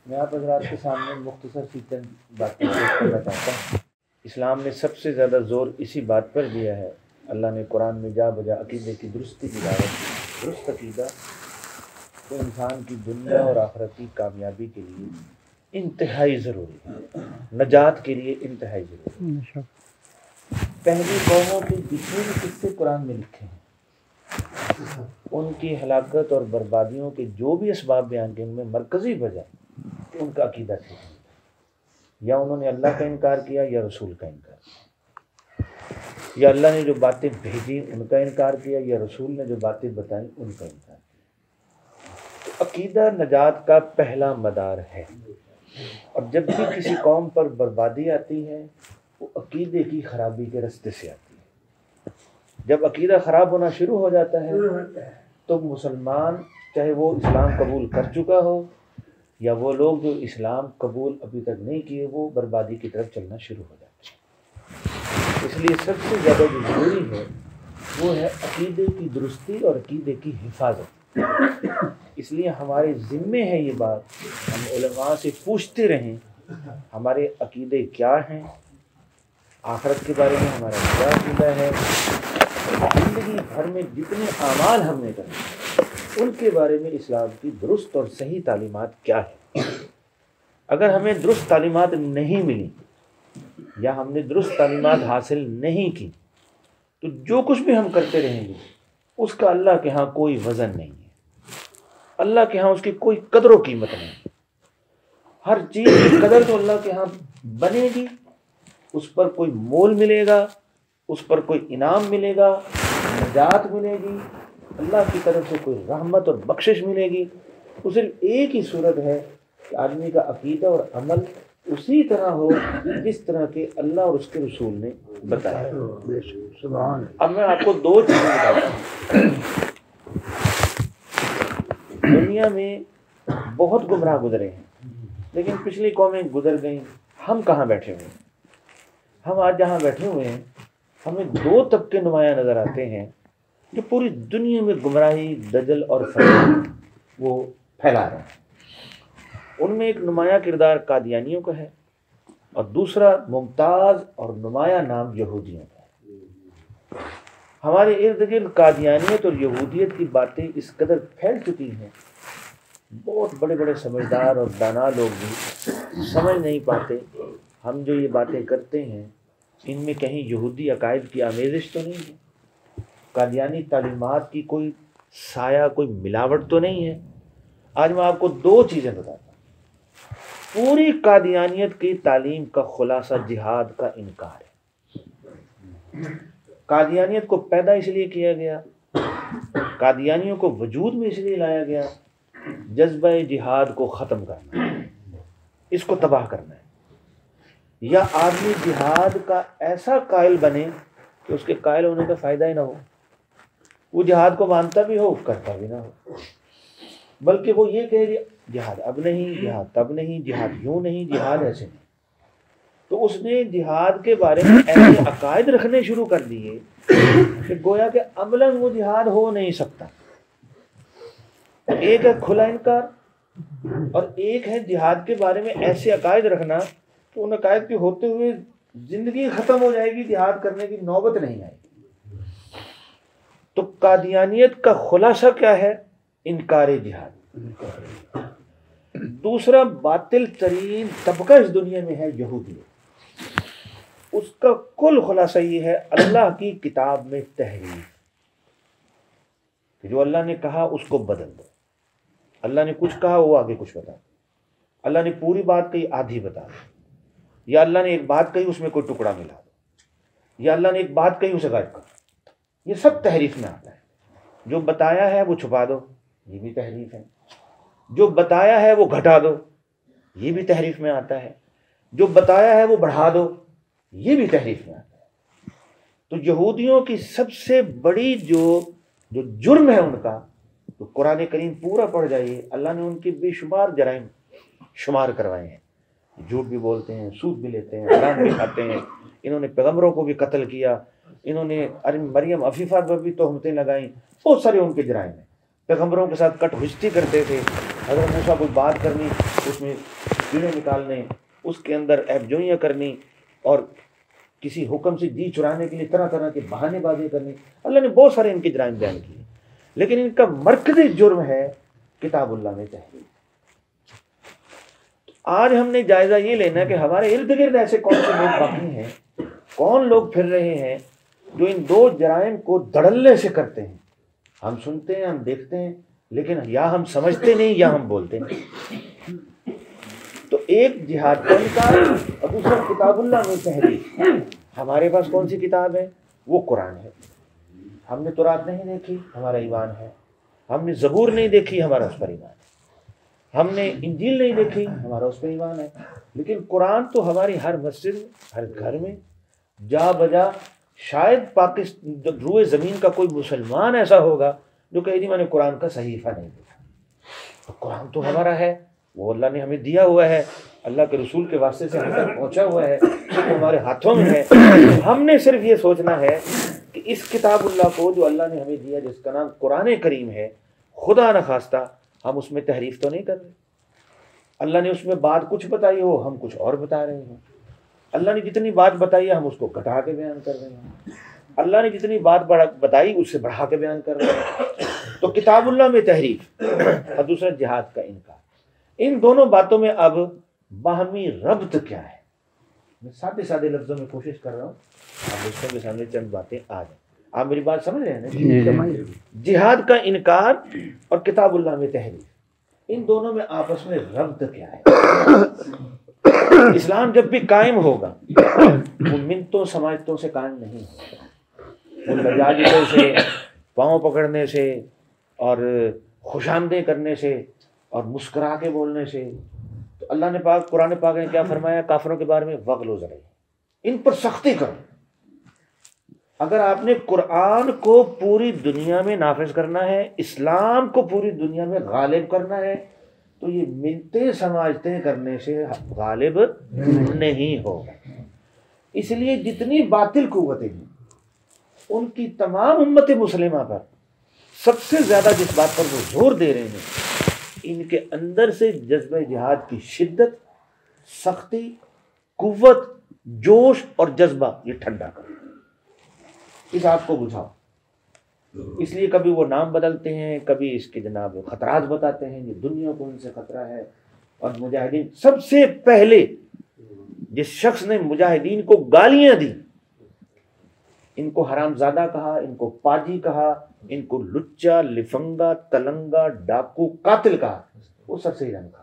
मैं आप हज़रात के सामने मुख्तसर सी चंद बातें पेश करना चाहता हूँ। इस्लाम ने सबसे ज़्यादा ज़ोर इसी बात पर दिया है, अल्लाह ने कुरान में जा बजा अकीदे की दुरुस्ती की दावत दी। दुरुस्त अकीदा तो इंसान की दुनिया और आखिरत की कामयाबी के लिए इंतहाई ज़रूरी है, नजात के लिए इंतहाई ज़रूरी है। पहली कौमों के जितने भी किस्से कुरान में लिखे हैं, उनकी हलाकत और बर्बादियों के जो भी असबाब बयान किए, उनमें मरकज़ी वजह उनका अकीदा ठीक नहीं, या उन्होंने अल्लाह का इनकार किया या रसूल का इनकार किया, या अल्लाह ने जो बातें भेजी उनका इनकार किया या रसूल ने जो बातें बताई उनका इनकार किया। तो अकीदा नजात का पहला मदार है, और जब भी किसी कौम पर बर्बादी आती है वो अकीदे की खराबी के रास्ते से आती है। जब अकीदा ख़राब होना शुरू हो जाता है तो मुसलमान, चाहे वो इस्लाम कबूल कर चुका हो या वो लोग जो इस्लाम कबूल अभी तक नहीं किए, वो बर्बादी की तरफ चलना शुरू हो जाते हैं। इसलिए सबसे ज़्यादा जो ज़रूरी है वो है अकीदे की दुरुस्ती और अकीदे की हिफाजत। इसलिए हमारे ज़िम्मे है ये बात, हम उलमा से पूछते रहें हमारे अकीदे क्या हैं, आखिरत के बारे में हमारा क्या अकीदा है, ज़िंदगी भर में जितने आमाल हमने करे उनके बारे में इस्लाम की दुरुस्त और सही तालीमात क्या है। अगर हमें दुरुस्त तालीमात नहीं मिली या हमने दुरुस्त तालीमात हासिल नहीं की तो जो कुछ भी हम करते रहेंगे उसका अल्लाह के यहाँ कोई वज़न नहीं है, अल्लाह के यहाँ उसकी कोई कदर व कीमत नहीं। हर चीज़ की कदर तो अल्लाह के यहाँ बनेगी, उस पर कोई मोल मिलेगा, उस पर कोई इनाम मिलेगा, नजात मिलेगी, अल्लाह की तरफ से कोई रहमत और बख्शिश मिलेगी। तो सिर्फ एक ही सूरत है कि आदमी का अकीदा और अमल उसी तरह हो जिस तरह के अल्लाह और उसके रसूल ने बताया। अब मैं आपको दो चीज़ें बताता हूँ। दुनिया में बहुत गुमराह गुजरे हैं, लेकिन पिछली कौमें गुजर गई, हम कहाँ बैठे हुए हैं? हम आज जहाँ बैठे हुए हैं हमें दो तबके नुमाया नज़र आते हैं जो पूरी दुनिया में गुमराही, दजल और फसाद वो फैला रहे हैं। उनमें एक नुमाया किरदार कादियानियों का है और दूसरा मुमताज़ और नुमाया नाम यहूदियों का है। हमारे इर्द गिर्द कादियानियत और यहूदियत की बातें इस कदर फैल चुकी हैं, बहुत बड़े बड़े समझदार और दाना लोग भी समझ नहीं पाते हम जो ये बातें करते हैं इनमें कहीं यहूदी अकायद की आमेज़िश तो नहीं है, कादियानी तालीमात की कोई साया, कोई मिलावट तो नहीं है। आज मैं आपको दो चीज़ें बताता हूँ। पूरी कादियानियत की तालीम का खुलासा जिहाद का इनकार है। कादियानियत को पैदा इसलिए किया गया, कादियानियों को वजूद में इसलिए लाया गया, जज्बा जिहाद को ख़त्म करना है, इसको तबाह करना है। या आदमी जिहाद का ऐसा कायल बने कि उसके कायल होने का फ़ायदा ही ना हो, वो जिहाद को मानता भी हो, करता भी ना हो, बल्कि वो ये कहे जिहाद अब नहीं, जिहाद तब नहीं, जिहाद यूँ नहीं, जिहाद ऐसे नहीं। तो उसने जिहाद के बारे में ऐसे अकायद रखने शुरू कर दिए कि गोया के अमलन वो जिहाद हो नहीं सकता। एक है खुला इनकार और एक है जिहाद के बारे में ऐसे अकायद रखना तो उन अकायद के होते हुए ज़िंदगी ख़त्म हो जाएगी, जिहाद करने की नौबत नहीं आएगी। तो कादियानियत का खुलासा क्या है? इनकार जिहाद। दूसरा बातिल तरीन तबका इस दुनिया में है यहूदियत, उसका कुल खुलासा ये है अल्लाह की किताब में तहरीफ, जो अल्लाह ने कहा उसको बदल दो, अल्लाह ने कुछ कहा वो आगे कुछ बता दो, अल्लाह ने पूरी बात कही आधी बता दो, या अल्लाह ने एक बात कही उसमें कोई टुकड़ा मिला दो, या अल्लाह ने एक बात कही उसे गायब कर दो। ये सब तहरीफ में आता है। जो बताया है वो छुपा दो, ये भी तहरीफ है। जो बताया है वो घटा दो, ये भी तहरीफ में आता है। जो बताया है वो बढ़ा दो, ये भी तहरीफ में आता है। तो यहूदियों की सबसे बड़ी जो जुर्म है उनका, तो कुरान करीम पूरा पढ़ जाइए, अल्लाह ने उनके बेशुमार जराइम शुमार करवाए हैं। झूठ भी बोलते हैं, सूद भी लेते हैं, हराम भी खाते हैं, इन्होंने पैगंबरों को भी कत्ल किया, इन्होंने मरियम अफीफा पर भी तोहमतें लगाई, बहुत सारे उनके जराइम हैं। पैगंबरों के साथ कटहुज्जती करते थे, हज़रत मूसा कोई बात करनी, उसमें कीड़े निकालने, उसके अंदर ऐबजोइयाँ करनी और किसी हुक्म से जी चुराने के लिए तरह तरह के बहानेबाजी करनी। अल्लाह ने बहुत सारे इनके जराइम बयान किए, लेकिन इनका मरकज़ी जुर्म है किताबुल्लाह में तहरीफ। आज हमने जायज़ा ये लेना कि हमारे इर्द गिर्द ऐसे कौन से लोग बाकी हैं, कौन लोग फिर रहे हैं जो इन दो जराइम को धड़ल्ले से करते हैं। हम सुनते हैं, हम देखते हैं, लेकिन या हम समझते नहीं या हम बोलते नहीं। तो एक जिहाद का इनकार और दूसरा किताबुल्लाह में तहरीफ। हमारे पास कौन सी किताब है? वो कुरान है। हमने तौरात नहीं देखी, हमारा ईमान है। हमने ज़बूर नहीं देखी, हमारा उस पर ईमान है। हमने इंजील नहीं देखी, हमारा उस पर ईमान है। लेकिन कुरान तो हमारी हर मस्जिद में, हर घर में जा बजा। शायद पाकिस्तान रूए ज़मीन का कोई मुसलमान ऐसा होगा जो कहे जी मैंने कुरान का सहीफ़ा नहीं देखा। तो कुरान तो हमारा है, वो अल्लाह ने हमें दिया हुआ है, अल्लाह के रसूल के वास्ते से हम तक पहुँचा हुआ है, तो हमारे हाथों में है। तो हमने सिर्फ ये सोचना है कि इस किताबुल्लाह को जो अल्लाह ने हमें दिया, जिसका नाम कुरान करीम है, खुदा न खास्ता हम उसमें तहरीफ तो नहीं कर रहे। अल्लाह ने उसमें बात कुछ बताई हो, हम कुछ और बता रहे हैं। अल्लाह ने जितनी बात बताई है, हम उसको घटा के बयान कर रहे हैं। अल्लाह ने जितनी बात बताई, उससे बढ़ा के बयान कर रहे हैं। तो किताबुल्लाह में तहरीफ और दूसरा जिहाद का इनकार। इन दोनों बातों में अब बाहमी रब्त क्या है? मैं सादे सादे लफ्ज़ों में कोशिश कर रहा हूँ, आप दोस्तों के सामने चंद बातें आ जाए। आप मेरी बात समझ रहे हैं ना? जिहाद का इनकार और किताबुल्लाह में तहरीफ, इन दोनों में आपस में रब्त क्या है? इस्लाम जब भी कायम होगा वो मिन्नतों समाजतों से कायम नहीं होगा। वो लजाजिलों से, पाँव पकड़ने से और खुशामदें करने से और मुस्कुरा के बोलने से। तो अल्लाह ने पाक कुरान पाक ने क्या फरमाया काफिरों के बारे में? वग़्लुज़ अलैहिम, इन पर सख्ती करो। अगर आपने कुरान को पूरी दुनिया में नाफिज करना है, इस्लाम को पूरी दुनिया में गालिब करना है, तो ये मिन्नतें समाजतें करने से गालिब नहीं होगा। इसलिए जितनी बातिल कुव्वतें हैं, उनकी तमाम उम्मत मुस्लिमा पर सबसे ज़्यादा जिस बात पर वो जोर दे रहे हैं, इनके अंदर से जज्बे जिहाद की शिद्दत, सख्ती, कुव्वत, जोश और जज्बा ये ठंडा करो, इस आग को बुझाओ। इसलिए कभी वो नाम बदलते हैं, कभी इसके जनाब खतरात बताते हैं, ये दुनिया को इनसे खतरा है। और मुजाहिदीन, सबसे पहले जिस शख्स ने मुजाहिदीन को गालियां दी, इनको हरामजादा कहा, इनको पाजी कहा, इनको लुच्चा, लिफंगा, तलंगा, डाकू, कातिल कहा, वो सबसे ईरान खान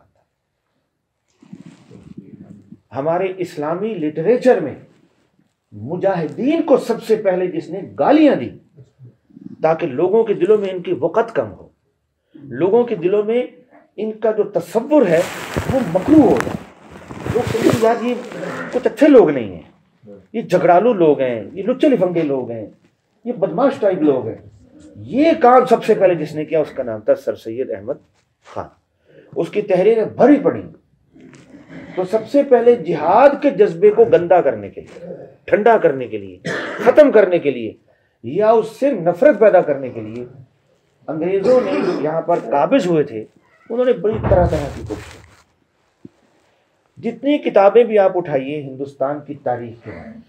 था। हमारे इस्लामी लिटरेचर में मुजाहिदीन को सबसे पहले जिसने गालियां दी, ताकि लोगों के दिलों में इनकी वक़्त कम हो, लोगों के दिलों में इनका जो तसव्वुर है वो मकरूह हो जाए। लोग समझें यार ये कुछ अच्छे लोग नहीं हैं, ये झगड़ालू लोग हैं, ये लुच्चे लिफंगे लोग हैं, ये बदमाश टाइप लोग हैं। ये काम सबसे पहले जिसने किया उसका नाम था सर सैयद अहमद खान। उसकी तहरीरें भरी पड़ी। तो सबसे पहले जिहाद के जज्बे को गंदा करने के लिए, ठंडा करने के लिए, ख़त्म करने के लिए या उससे नफरत पैदा करने के लिए अंग्रेज़ों ने जो यहाँ पर काबिज हुए थे, उन्होंने बड़ी तरह तरह की कोशिश की। जितनी किताबें भी आप उठाइए हिंदुस्तान की तारीख के बारे में,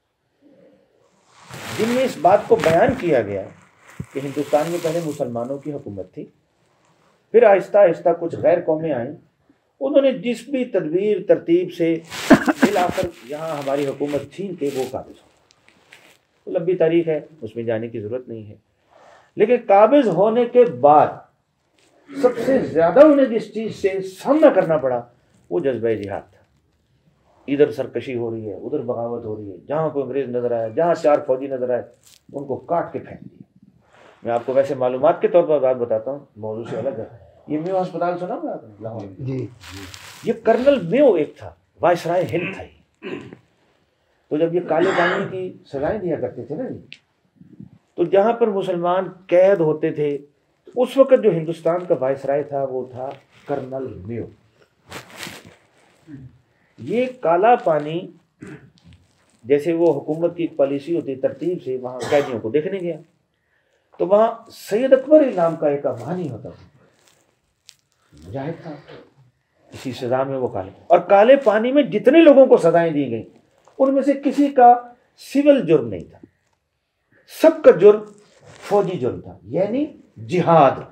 जिनमें इस बात को बयान किया गया कि हिंदुस्तान में पहले मुसलमानों की हुकूमत थी, फिर आहिस्ता आहिस्ता कुछ गैर कौमें आईं, उन्होंने जिस भी तदबीर तरतीब से मिलाकर यहाँ हमारी हुकूमत छीन के वो काबिज हो। तो लंबी तारीख है, उसमें जाने की ज़रूरत नहीं है। लेकिन काबिज होने के बाद सबसे ज़्यादा उन्हें जिस चीज़ से सामना करना पड़ा वो जज्बा जिहाद था। इधर सरकशी हो रही है, उधर बगावत हो रही है, जहाँ कोई अंग्रेज़ नज़र आया, जहाँ 4 फौजी नज़र आए, उनको काट के फेंक दिया। मैं आपको वैसे मालूमात के तौर पर बात बताता हूँ, मौजूद से अलग है। ये मेयो अस्पताल सुना हुआ आपने लाहौर जी? ये कर्नल मेयो एक था, वायसराय हिंद था। तो जब ये काले पानी की सजाएं दिया करते थे ना जी, तो जहाँ पर मुसलमान कैद होते थे, तो उस वक़्त जो हिंदुस्तान का वायसराय था वो था कर्नल मेयो। ये काला पानी जैसे वो हुकूमत की एक पॉलिसी होती, तरतीब से वहाँ कैदियों को देखने गया, तो वहाँ सैयद अकबर नाम का एक अफगानी होता था, मुजाहिद था, इसी सजा में वो काले। और काले पानी में जितने लोगों को सजाएं दी गई उनमें से किसी का सिविल जुर्म नहीं था, सबका जुर्म फौजी जुर्म था, यानी जिहाद।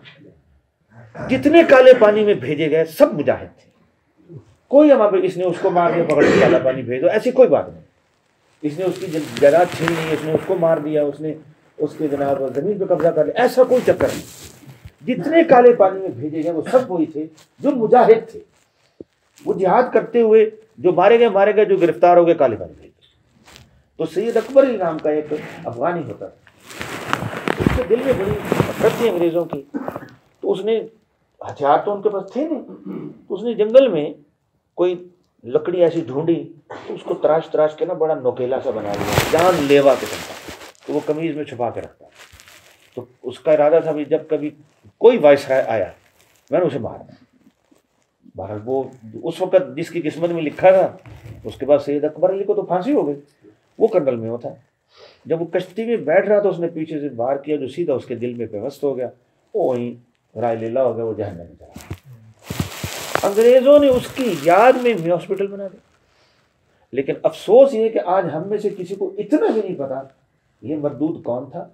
जितने काले पानी में भेजे गए सब मुजाहिद थे। कोई हमारे इसने उसको मार दिया पकड़ के काला पानी भेज दो, ऐसी कोई बात नहीं। इसने उसकी जायदाद छीन ली, उसने उसको मार दिया, उसने उसके जनाब जमीन पे कब्जा कर लिया, ऐसा कोई चक्कर नहीं। जितने काले पानी में भेजे गए वो सब वही थे जो मुजाहिद थे। वो जिहाद करते हुए जो मारे गए, जो गिरफ्तार हो गए, काले पानी भेज। तो सैयद अकबर अली नाम का एक अफगानी होता था, उसके दिल में बड़ी नफरत थी अंग्रेज़ों की। तो उसने, हथियार तो उनके पास थे नहीं, तो उसने जंगल में कोई लकड़ी ऐसी ढूंढी, तो उसको तराश तराश के ना बड़ा नोकेला सा बना लिया, जानलेवा किस्म का। तो वो कमीज़ में छुपा के रखता। तो उसका इरादा था भी जब कभी कोई वायसराय आया मैंने उसे मारना। बहरहाल वो उस वक़्त जिसकी किस्मत में लिखा था, उसके बाद सैयद अकबर अली को तो फांसी हो गई, वो कर्नल में होता। जब वो कश्ती में बैठ रहा तो उसने पीछे से वार किया जो सीधा उसके दिल में पेवस्त हो गया, वो वहीं राय लीला हो गया, वो जहन्नम में चला। अंग्रेज़ों ने उसकी याद में हॉस्पिटल बना दिया। लेकिन अफसोस ये कि आज हम में से किसी को इतना भी नहीं पता ये मरदूद कौन था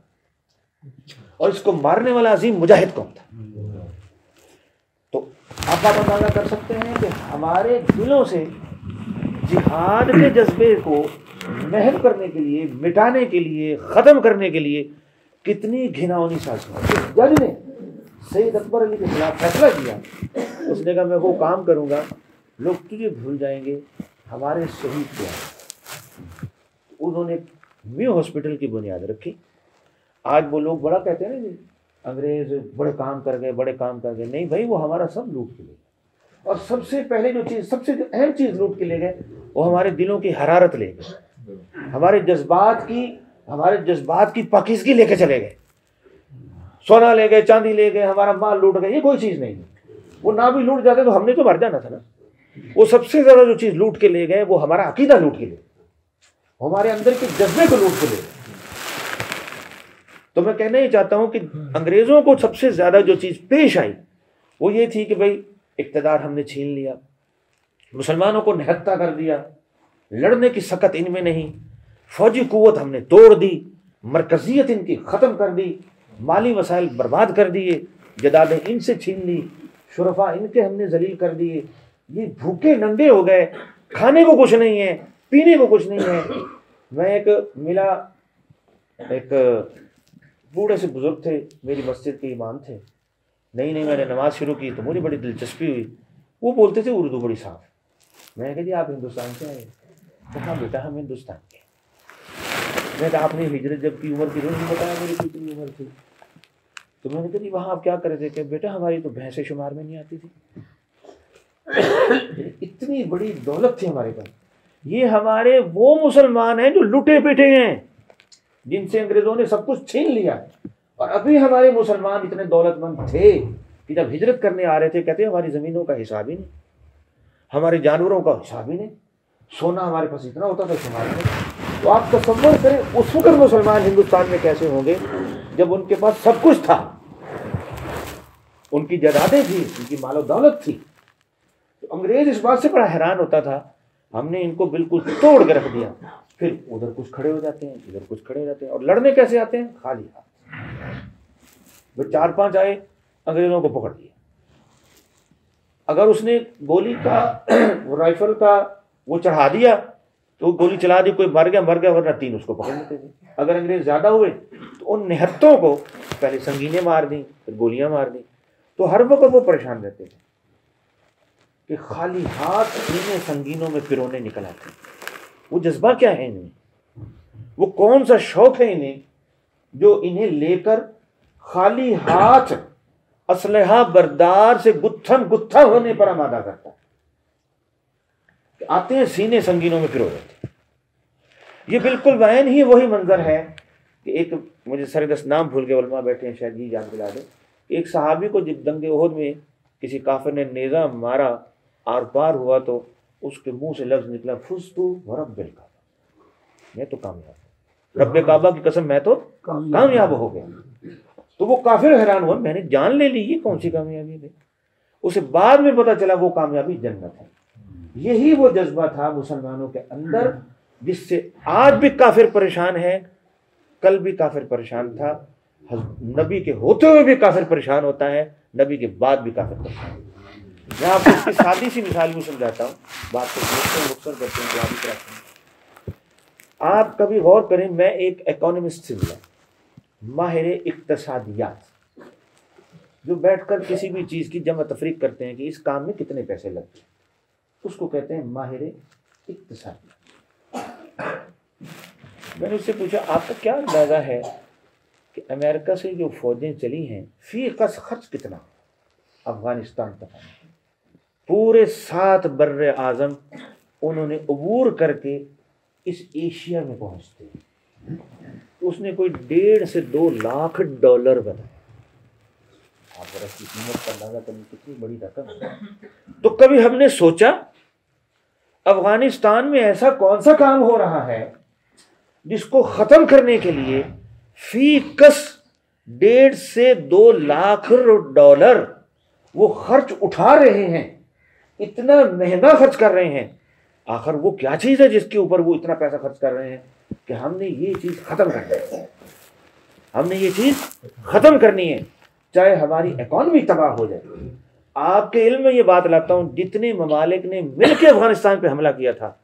और इसको मारने वाला अजीम मुजाहिद कौन था। तो आप अंदाजा कर सकते हैं कि हमारे दिलों से जिहाद के जज्बे को महव करने के लिए, मिटाने के लिए, ख़त्म करने के लिए कितनी घिनौनी साजिश। जज ने सैयद अकबर अली के खिलाफ फैसला किया, उसने कहा मैं वो काम करूँगा लोग तुझे भूल जाएंगे, हमारे शहीद क्या। उन्होंने म्यू हॉस्पिटल की बुनियाद रखी। आज वो लोग बड़ा कहते हैं ना जी अंग्रेज़ बड़े काम कर गए, बड़े काम कर गए। नहीं भाई, वो हमारा सब लूट के ले गए। और सबसे पहले जो चीज़, सबसे अहम चीज़ लूट के ले गए वो हमारे दिलों की हरारत ले गए, हमारे जज्बात की पाकीज़गी लेके चले गए। सोना ले गए, चांदी ले गए, हमारा माल लूट गए, ये कोई चीज़ नहीं। वो ना भी लूट जाते तो हमने तो मर जाना था ना। वो सबसे ज़्यादा जो चीज़ लूट के ले गए वो हमारा अकीदा लूट के ले गए, हमारे अंदर के जज्बे को लूट के ले गए। तो मैं कहना ही चाहता हूँ कि अंग्रेज़ों को सबसे ज़्यादा जो चीज़ पेश आई वो ये थी कि भाई इक़्तिदार हमने छीन लिया, मुसलमानों को निहत्ता कर दिया, लड़ने की सकत इनमें नहीं, फौजी कुव्वत हमने तोड़ दी, मरकज़ियत इनकी ख़त्म कर दी, माली वसाइल बर्बाद कर दिए, जदादें इनसे छीन ली, शुरफा इनके हमने जलील कर दिए, ये भूखे नंगे हो गए, खाने को कुछ नहीं है, पीने को कुछ नहीं है। मैं एक बूढ़े से बुजुर्ग थे, मेरी मस्जिद के इमाम थे। नहीं मैंने नमाज शुरू की तो मुझे बड़ी दिलचस्पी हुई। वो बोलते थे उर्दू बड़ी साफ। मैंने कहा जी आप हिंदुस्तान से आए? तो हाँ बेटा हम हिंदुस्तान के। मैं कहा आपने हिजरत जब की उम्र की रोज नहीं बताया मेरी कितनी उम्र थी। तो मैंने कहा जी वहाँ आप क्या कर रहे थे? कि बेटा हमारी तो भैंसें शुमार में नहीं आती थी। इतनी बड़ी दौलत थी हमारे पास। ये हमारे वो मुसलमान हैं जो लुटे पिटे हैं, जिनसे अंग्रेज़ों ने सब कुछ छीन लिया। और अभी हमारे मुसलमान इतने दौलतमंद थे कि जब हिजरत करने आ रहे थे कहते हमारी ज़मीनों का हिसाब ही नहीं, हमारे जानवरों का हिसाब ही नहीं, सोना हमारे पास इतना होता था शुमार में। तो आप तसव्वुर करें उस वक्त मुसलमान हिंदुस्तान में कैसे होंगे जब उनके पास सब कुछ था, उनकी जायदादें थी, उनकी मालो दौलत थी। तो अंग्रेज़ इस बात से बड़ा हैरान होता था, हमने इनको बिल्कुल तोड़ के रख दिया। फिर उधर कुछ खड़े हो जाते हैं, इधर कुछ खड़े हो जाते हैं। और लड़ने कैसे आते हैं? खाली हाथ। वो 4-5 आए, अंग्रेज़ों को पकड़ लिया। अगर उसने गोली का वो राइफल का वो चढ़ा दिया तो गोली चला दी, कोई मर गया, वरना 3 उसको पकड़ लेते थे। अगर अंग्रेज़ ज़्यादा हुए तो उन निहत्तों को पहले संगीनें मार दी, फिर गोलियां मार दी। तो हर वक्त वो परेशान रहते थे कि खाली हाथ इन्हें संगीनों में पिरोने निकल आते। वो जज्बा क्या है इनमें, वो कौन सा शौक है इन्हें जो इन्हें लेकर खाली हाथ असलहा बरदार से गुत्था होने पर आमादा करता है। आते हैं सीने संगीनों में पिरो देते। ये बिल्कुल वैन ही वही मंजर है कि एक, मुझे सरदस्त नाम भूल गए, उलमा बैठे हैं शायद ये याद दिला दे। एक सहाबी को जब दंगे उहद में किसी काफिर ने नेज़ा मारा, आर पार हुआ, तो उसके मुंह से लफ्ज़ निकला फुज़्तु व रब्बिल काबा, मैं तो कामयाब, रब्बे काबा की कसम मैं तो कामयाब हो गया। तो वो काफिर हैरान हुआ, मैंने जान ले ली, ये कौन सी कामयाबी है? उसे बाद में पता चला वो कामयाबी जन्नत है। यही वो जज्बा था मुसलमानों के अंदर जिससे आज भी काफिर परेशान है, कल भी काफिर परेशान था, नबी के होते हुए भी काफिर परेशान होता है, नबी के बाद भी काफिर परेशान होता है। मैं आपको इसकी सादी सी मिसाल भी समझाता हूँ, बात को करते हैं। आप कभी गौर करें, मैं एक इकोनॉमिस्ट से मिला, माहिर इक्तसादियात, जो बैठकर किसी भी चीज़ की जमा तफरीक करते हैं कि इस काम में कितने पैसे लगते हैं, उसको कहते हैं माहिर इक्तसादियात। मैंने उससे पूछा आपका क्या अंदाज़ा है कि अमेरिका से जो फौजें चली हैं फी कस खर्च कितना अफगानिस्तान तक? पूरे 7 बर्रे आज़म उन्होंने अबूर करके इस एशिया में पहुंचते हैं। उसने कोई 1.5 से 2 लाख डॉलर बनाए। आप जरा इसकी कीमत का अंदाजा करें कितनी बड़ी रकम है। तो कभी हमने सोचा अफगानिस्तान में ऐसा कौन सा काम हो रहा है जिसको खत्म करने के लिए फी कस 1.5 से 2 लाख डॉलर वो खर्च उठा रहे हैं, इतना महंगा खर्च कर रहे हैं? आखिर वो क्या चीज़ है जिसके ऊपर वो इतना पैसा खर्च कर रहे हैं कि हमने ये चीज़ ख़त्म करनी है, हमने ये चीज़ ख़त्म करनी है, चाहे हमारी इकॉनमी तबाह हो जाए। आपके इल्म में ये बात लाता हूँ, जितने ममालिक ने मिलकर अफगानिस्तान पे हमला किया था,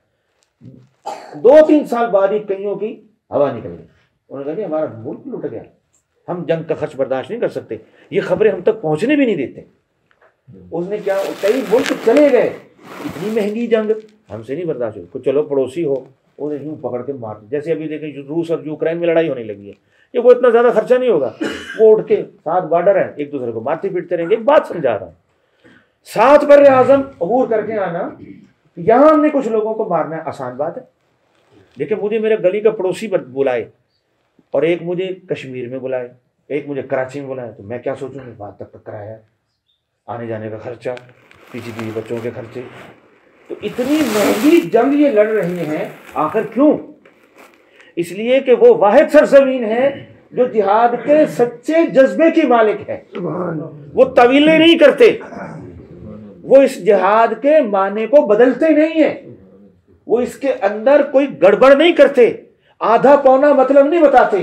2-3 साल बाद ही कईयों की हवा निकल गई। उन्होंने कहा हमारा मुल्क लुट गया, हम जंग का खर्च बर्दाश्त नहीं कर सकते, ये खबरें हम तक पहुँचने भी नहीं देते। उसने क्या, कई मुल्क चले गए, इतनी महंगी जंग हमसे नहीं बर्दाश्त हुई, चलो पड़ोसी हो, उन्हें यूं पकड़ के मार, जैसे अभी देखें रूस और यूक्रेन में लड़ाई होने लगी है, ये वो इतना ज़्यादा खर्चा नहीं होगा, वो उठ के 7 बॉर्डर हैं, एक दूसरे को मारते पीटते रहेंगे। एक बात समझा रहा हूँ, 7 बर्रे आज़म अबूर करके आना, यहाँ हमने कुछ लोगों को मारना है, आसान बात है। देखिए मुझे मेरे गली का पड़ोसी बुलाए और एक मुझे कश्मीर में बुलाए, एक मुझे कराची में बुलाए, तो मैं क्या सोचूंगी, बात तक कराया, आने जाने का खर्चा, पीछे बच्चों के खर्चे, तो इतनी महंगी जंग ये लड़ रही हैं। आखिर क्यों? इसलिए कि वो वाहिद सरजमीन है जो जिहाद के सच्चे जज्बे की मालिक है। वो तवीले नहीं करते, वो इस जिहाद के माने को बदलते नहीं है, वो इसके अंदर कोई गड़बड़ नहीं करते, आधा पौना मतलब नहीं बताते,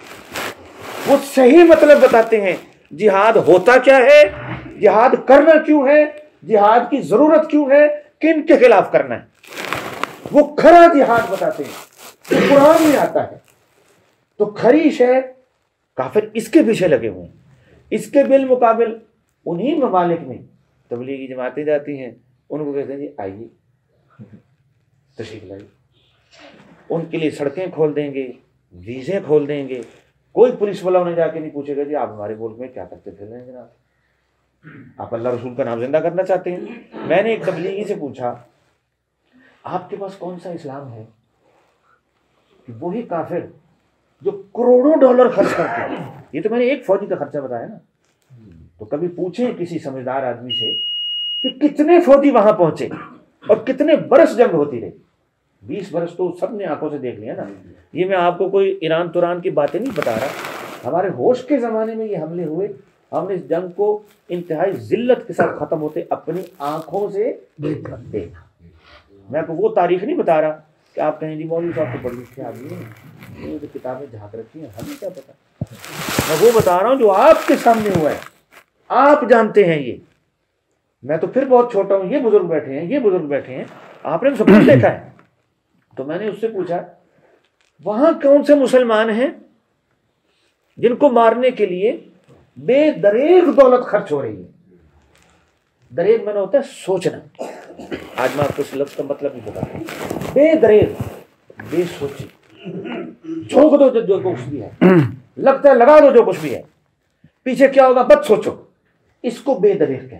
वो सही मतलब बताते हैं। जिहाद होता क्या है, जिहाद करना क्यों है, जिहाद की जरूरत क्यों है, किन के खिलाफ करना है, वो खरा जिहाद बताते हैं, तो कुरान में आता है। तो खरी शय काफिर इसके पीछे लगे हुए हैं। इसके बिल मुकाबिल उन्हीं ममालिक में तबलीगी जमातें जाती हैं, उनको कहते हैं जी आइए तशरीफ लाइए, उनके लिए सड़कें खोल देंगे, वीज़े खोल देंगे, कोई पुलिस वाला उन्हें जाके नहीं पूछेगा जी आप हमारे मुल्क में क्या करते फिर रहे हैं जनाब, आप अल्लाह रसूल का नाम जिंदा करना चाहते हैं। मैंने एक तबलीगी से पूछा आपके पास कौन सा इस्लाम है कि वही काफिर जो करोड़ों डॉलर खर्च करते हैं, ये तो मैंने एक फौजी का खर्चा बताया ना, तो कभी पूछे किसी समझदार आदमी से कि कितने फौजी वहां पहुंचे और कितने बरस जंग होती रही। 20 बरस तो सबने आंखों से देख लिया ना, ये मैं आपको कोई ईरान तुरान की बातें नहीं बता रहा। हमारे होश के ज़माने में ये हमले हुए, हमने इस जंग को इंतहाई जिल्लत के साथ ख़त्म होते अपनी आंखों से देखा। मैं आपको वो तारीख नहीं बता रहा कि आप कहें जी मौलवी साहब तो बड़ी अच्छे आदमी हैं, ये जो किताबें झाँक रखी हैं हमें क्या पता। मैं वो बता रहा हूँ जो आपके सामने हुआ है, आप जानते हैं। ये मैं तो फिर बहुत छोटा हूँ, ये बुजुर्ग बैठे हैं, ये बुजुर्ग बैठे हैं, आपने तो सब कुछ देखा है। तो मैंने उससे पूछा वहां कौन से मुसलमान हैं जिनको मारने के लिए बेदरेग दौलत खर्च हो रही है। दरेग मैंने होता है सोचना, आज मैं आपको इस लफ्ज़ का मतलब नहीं बताता। बेदरेग, बेसोची, झोंक दो जो कुछ भी है, लगता है लगा दो जो कुछ भी है, पीछे क्या होगा मत सोचो, इसको बेदरेग कहते हैं।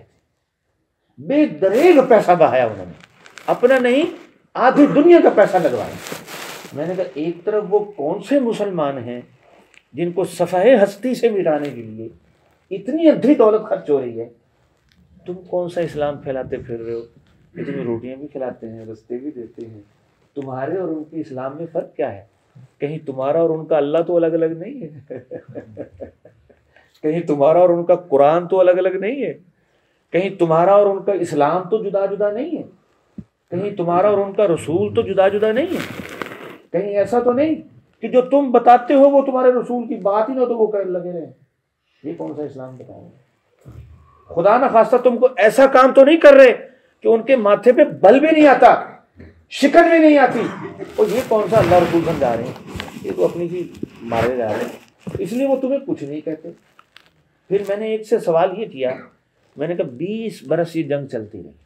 बेदरेग पैसा बहाया उन्होंने, अपना नहीं आधी दुनिया का पैसा लगवाया। मैंने कहा एक तरफ वो कौन से मुसलमान हैं जिनको सफ़ाहे हस्ती से मिटाने के लिए इतनी अंधी दौलत खर्च हो रही है, तुम कौन सा इस्लाम फैलाते फिर रहे हो, इतनी रोटियां भी खिलाते हैं, रस्ते भी देते हैं, तुम्हारे और उनके इस्लाम में फ़र्क क्या है? कहीं तुम्हारा और उनका अल्लाह तो अलग अलग नहीं है कहीं तुम्हारा और उनका कुरान तो अलग अलग नहीं है, कहीं तुम्हारा और उनका इस्लाम तो जुदा जुदा नहीं है, कहीं तुम्हारा और उनका रसूल तो जुदा जुदा नहीं है, कहीं ऐसा तो नहीं कि जो तुम बताते हो वो तुम्हारे रसूल की बात ही ना तो वो कर लगे रहे। ये कौन सा इस्लाम बताओगे? खुदा ना खास्ता तुमको ऐसा काम तो नहीं कर रहे कि उनके माथे पे बल भी नहीं आता, शिकन भी नहीं आती, और ये कौन सा अल्लाह रसूल समझा रहे हैं, ये तो अपनी ही मारे जा रहे हैं, इसलिए वो तुम्हें कुछ नहीं कहते। फिर मैंने एक से सवाल ये किया, मैंने कहा 20 बरस ये जंग चलती रही,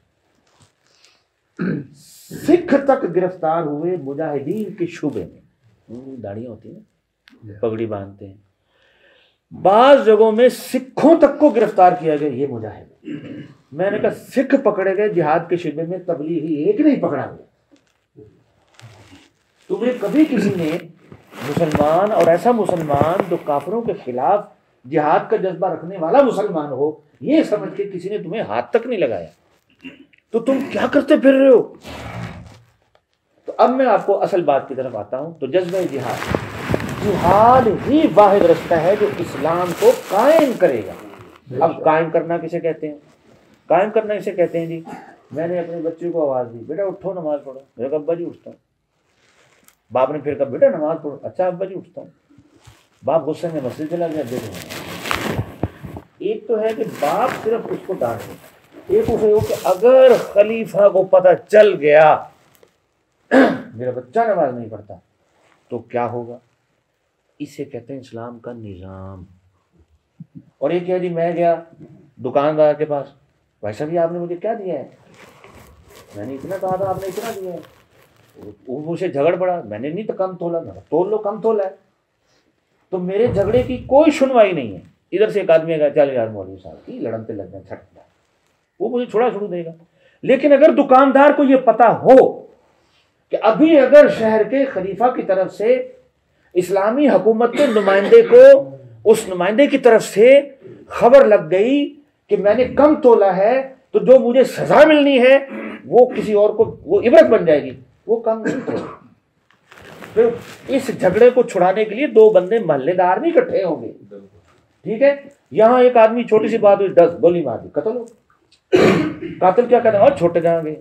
सिख तक गिरफ्तार हुए मुजाहिदीन के शुबे में, दाढ़ियां होती है ना, पगड़ी बांधते हैं, बाज जगहों में सिखों तक को गिरफ्तार किया गया ये मुजाहिद। मैंने कहा सिख पकड़े गए जिहाद के शुबे में, तबलीगी एक नहीं पकड़ा गया। तुम्हें कभी किसी ने मुसलमान, और ऐसा मुसलमान जो काफिरों के खिलाफ जिहाद का जज्बा रखने वाला मुसलमान हो, ये समझ के किसी ने तुम्हें हाथ तक नहीं लगाया, तो तुम क्या करते फिर रहे हो? तो अब मैं आपको असल बात की तरफ आता हूं। तो जज्बा जिहाद, जिहाद ही वाहिद रास्ता है जो इस्लाम को कायम करेगा। अब कायम करना किसे कहते हैं? कायम करना इसे कहते हैं जी, मैंने अपने बच्चे को आवाज़ दी, बेटा उठो नमाज पढ़ो, मेरे कहा अब्बा जी उठता हूँ। बाप ने फिर कहा बेटा नमाज पढ़ो, अच्छा अब्बा जी उठता हूँ। बाप गुस्से में मस्जिद चला गया। देखो, एक तो है कि बाप सिर्फ उसको डांट देता, एक उसे हो कि अगर खलीफा को पता चल गया मेरा बच्चा नमाज नहीं पढ़ता तो क्या होगा? इसे कहते हैं इस्लाम का निज़ाम। और एक है जी, मैं गया दुकानदार के पास, भाई साहब ये आपने मुझे क्या दिया है? मैंने इतना कहा था, आपने इतना दिया है। वो मुझे झगड़ पड़ा, मैंने नहीं तो कम तोला, मैं तोल लो, कम तोला है। तो मेरे झगड़े की कोई सुनवाई नहीं है। इधर से एक आदमी आएगा, चल यार मौलवी साहब की लड़न पे लग जाए, छट, वो मुझे छोड़ा छोड़ देगा। लेकिन अगर दुकानदार को ये पता हो कि अभी अगर शहर के खलीफा की तरफ से इस्लामी हुकूमत के नुमाइंदे को, उस नुमाइंदे की तरफ से खबर लग गई कि मैंने कम तोला है, तो जो मुझे सजा मिलनी है वो किसी और को, वो इबरत बन जाएगी, वो कम नहीं तोला। फिर इस झगड़े को छुड़ाने के लिए दो बंदे मोहल्लेदार भी इकट्ठे होंगे, ठीक है? यहां एक आदमी छोटी सी बात हुई, 10 गोली मार दी, कत्ल हो। कातिल क्या कहना, और छोटे जाएंगे।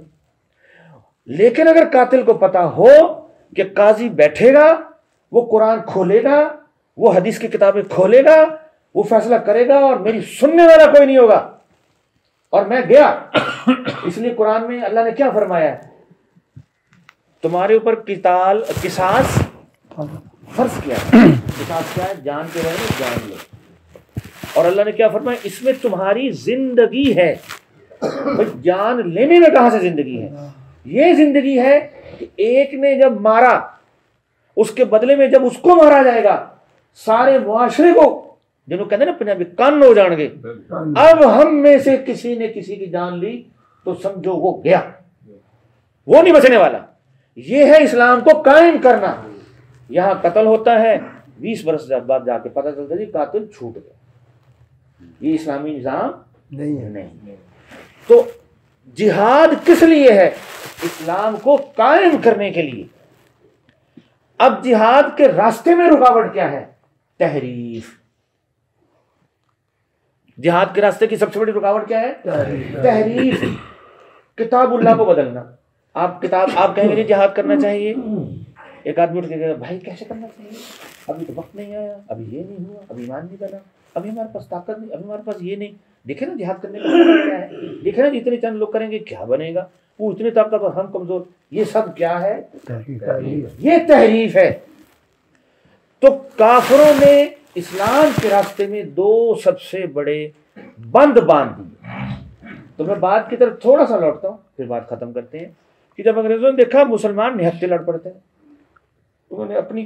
लेकिन अगर कातिल को पता हो कि काजी बैठेगा, वो कुरान खोलेगा, वो हदीस की किताबें खोलेगा, वो फैसला करेगा और मेरी सुनने वाला कोई नहीं होगा, और मैं गया। इसलिए कुरान में अल्लाह ने क्या फरमाया है? तुम्हारे ऊपर किसास फर्ज किया है। किसास क्या है? जान के रहे जान लो। और अल्लाह ने क्या फरमाया? इसमें तुम्हारी जिंदगी है। भाई जान लेने में कहां से जिंदगी है? ये जिंदगी है कि एक ने जब मारा, उसके बदले में जब उसको मारा जाएगा, सारे मुआशरे को, जिन्होंने कहते हैं ना पंजाबी, कान हो जाएंगे। अब हम में से किसी ने किसी की जान ली तो समझो वो गया, वो नहीं बचने वाला। ये है इस्लाम को कायम करना। यहां कत्ल होता है, 20 बरस बाद जाके पता चलता है कातिल छूट गया। ये इस्लामी निजाम नहीं है। नहीं। तो जिहाद किस लिए है? इस्लाम को कायम करने के लिए। अब जिहाद के रास्ते में रुकावट क्या है? तहरीफ। जिहाद के रास्ते की सबसे बड़ी रुकावट क्या है? तहरीफ। किताबुल्लाह को बदलना। आप कहेंगे जिहाद करना चाहिए, एक आदमी उठ के कहेगा भाई कैसे करना चाहिए, अभी तो वक्त नहीं आया, अभी ये नहीं हुआ, अभी ईमान नहीं बना, अभी हमारे पास ताकत नहीं, अभी हमारे पास ये नहीं। देखे ना जिहाद करने का मतलब क्या है? देखे ना जितने चंद लोग करेंगे क्या बनेगा, वो इतने ताकत और हम कमजोर। ये सब क्या है? ये तहरीफ है। तो काफिरों ने इस्लाम के रास्ते में दो सबसे बड़े बंद बांध दिए। तो मैं बात की तरफ थोड़ा सा लौटता हूँ, फिर बात खत्म करते हैं कि जब अंग्रेजों ने देखा मुसलमान निहत्थे लड़ पड़ते हैं, उन्होंने अपनी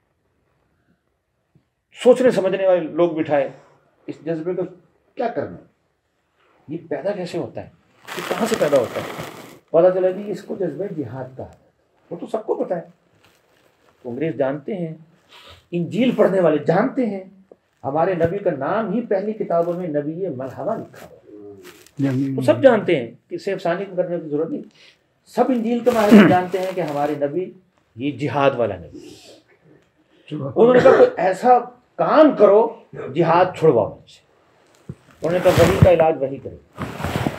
सोचने समझने वाले लोग बिठाए, इस जज्बे को क्या करना, ये पैदा कैसे होता है, ये कहाँ से पैदा होता है? पता चला कि इसको जज्बे जिहाद का है। वो तो सबको पता है, तो अंग्रेज जानते हैं, इंजील पढ़ने वाले जानते हैं, हमारे नबी का नाम ही पहली किताबों में नबी मलहमा लिखा हुआ, वो सब जानते हैं कि सेफसानी करने की जरूरत नहीं। सब इंजील के माहिर जानते हैं कि हमारे नबी ये जिहाद वाला नबी। उन्होंने कहा कोई ऐसा काम करो जिहाद छुड़वाओ मुझसे। उन्होंने कहा वही का इलाज वही करेगा।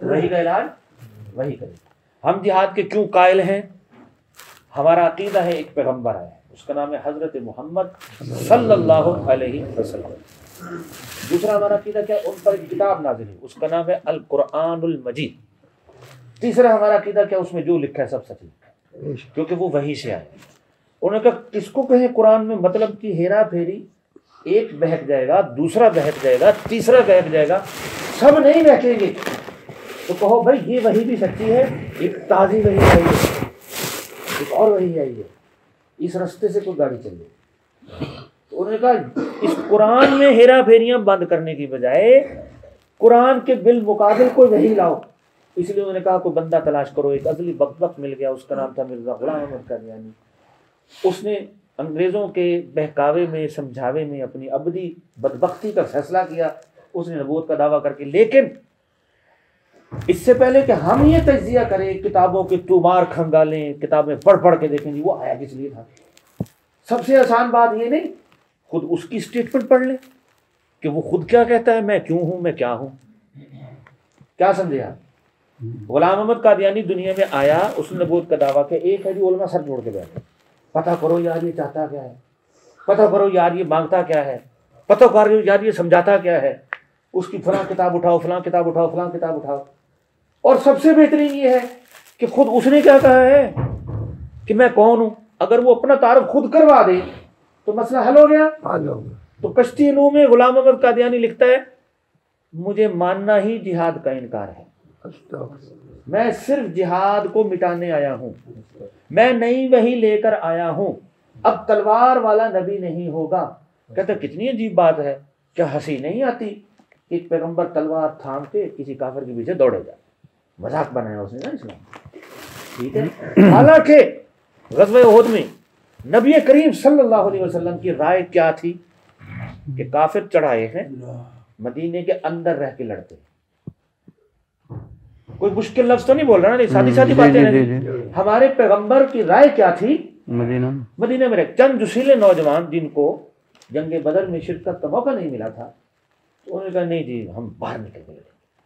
वही का इलाज वही करे। हम जिहाद के क्यों कायल हैं? हमारा अकीदा है एक पैगंबर है, उसका नाम है हजरत मोहम्मद सल्लल्लाहु अलैहि वसल्लम। दूसरा हमारा अकीदा क्या, उन पर एक किताब नाज़िल है, उसका नाम है अल कुरानुल मजीद। तीसरा हमारा अकीदा क्या, उसमें जो लिखा है सब सच है, क्योंकि वो वही से आया। उन्होंने कहा किसको कहें कुरान में, मतलब कि हेरा फेरी, एक बहक जाएगा, दूसरा बहक जाएगा, तीसरा बहक जाएगा, सब नहीं बहकेंगे। तो कहो भाई ये वही भी सच्ची है, एक ताज़ी वही आई है, एक और वही आई है, इस रास्ते से कोई गाड़ी चल रही। तो उन्होंने कहा इस कुरान में हेरा फेरियां बंद करने की बजाय कुरान के बिल मुकाबिल कोई वही लाओ। इसलिए उन्होंने कहा कोई बंदा तलाश करो। एक अजली बकबक मिल गया, उसका नाम था मिर्जा गुलाम अहमद कादियानी। उसने अंग्रेज़ों के बहकावे में, समझावे में अपनी अबदी बदबख्ती का फैसला किया। उसने नबूवत का दावा करके, लेकिन इससे पहले कि हम ये तज्जिया करें किताबों के तुमार खंगालें, किताबें पढ़ पढ़ के देखें जी वो आया किस लिए था, सबसे आसान बात ये नहीं, खुद उसकी स्टेटमेंट पढ़ ले कि वो खुद क्या कहता है, मैं क्यों हूं, मैं क्या हूं। क्या समझे आप? गुलाम अहमद कादियानी दुनिया में आया, उसने नबूवत का दावा किया। एक है जी उलमा सर जोड़ के बैठे, पता करो यार ये चाहता क्या है, पता करो यार ये मांगता क्या है, पता करो यार ये समझाता क्या है। उसकी फलां किताब उठाओ, फलां किताब उठाओ, फलां किताब उठाओ। और सबसे बेहतरीन ये है कि खुद उसने क्या कहा है कि मैं कौन हूं। अगर वो अपना तारुफ खुद करवा दे तो मसला हल हो गया। तो कश्ती नूह में गुलाम अहमद कादियानी लिखता है, मुझे मानना ही जिहाद का इनकार है, मैं सिर्फ जिहाद को मिटाने आया हूं, मैं नई वही लेकर आया हूं, अब तलवार वाला नबी नहीं होगा। कहते कितनी अजीब बात है, क्या हंसी नहीं आती? एक पैगंबर तलवार थाम के किसी काफिर के पीछे दौड़े जा, मजाक बनाया उसने ना इस्लाम, ठीक है। हालांकि ग़ज़वा उहद में नबी करीम सल्लल्लाहु अलैहि वसल्लम की राय क्या थी कि काफिर चढ़ाए हैं, मदीने के अंदर रह के लड़ते। कोई मुश्किल लफ्ज तो नहीं बोल रहा ना, सादी सादी बातें नहीं। हमारे पैगंबर की राय क्या थी? मदीने में रह चंद जुसीले नौजवान जिनको जंगे बदर में शिरकत का मौका नहीं मिला था, तो उन्होंने कहा नहीं जी हम बाहर निकल गए।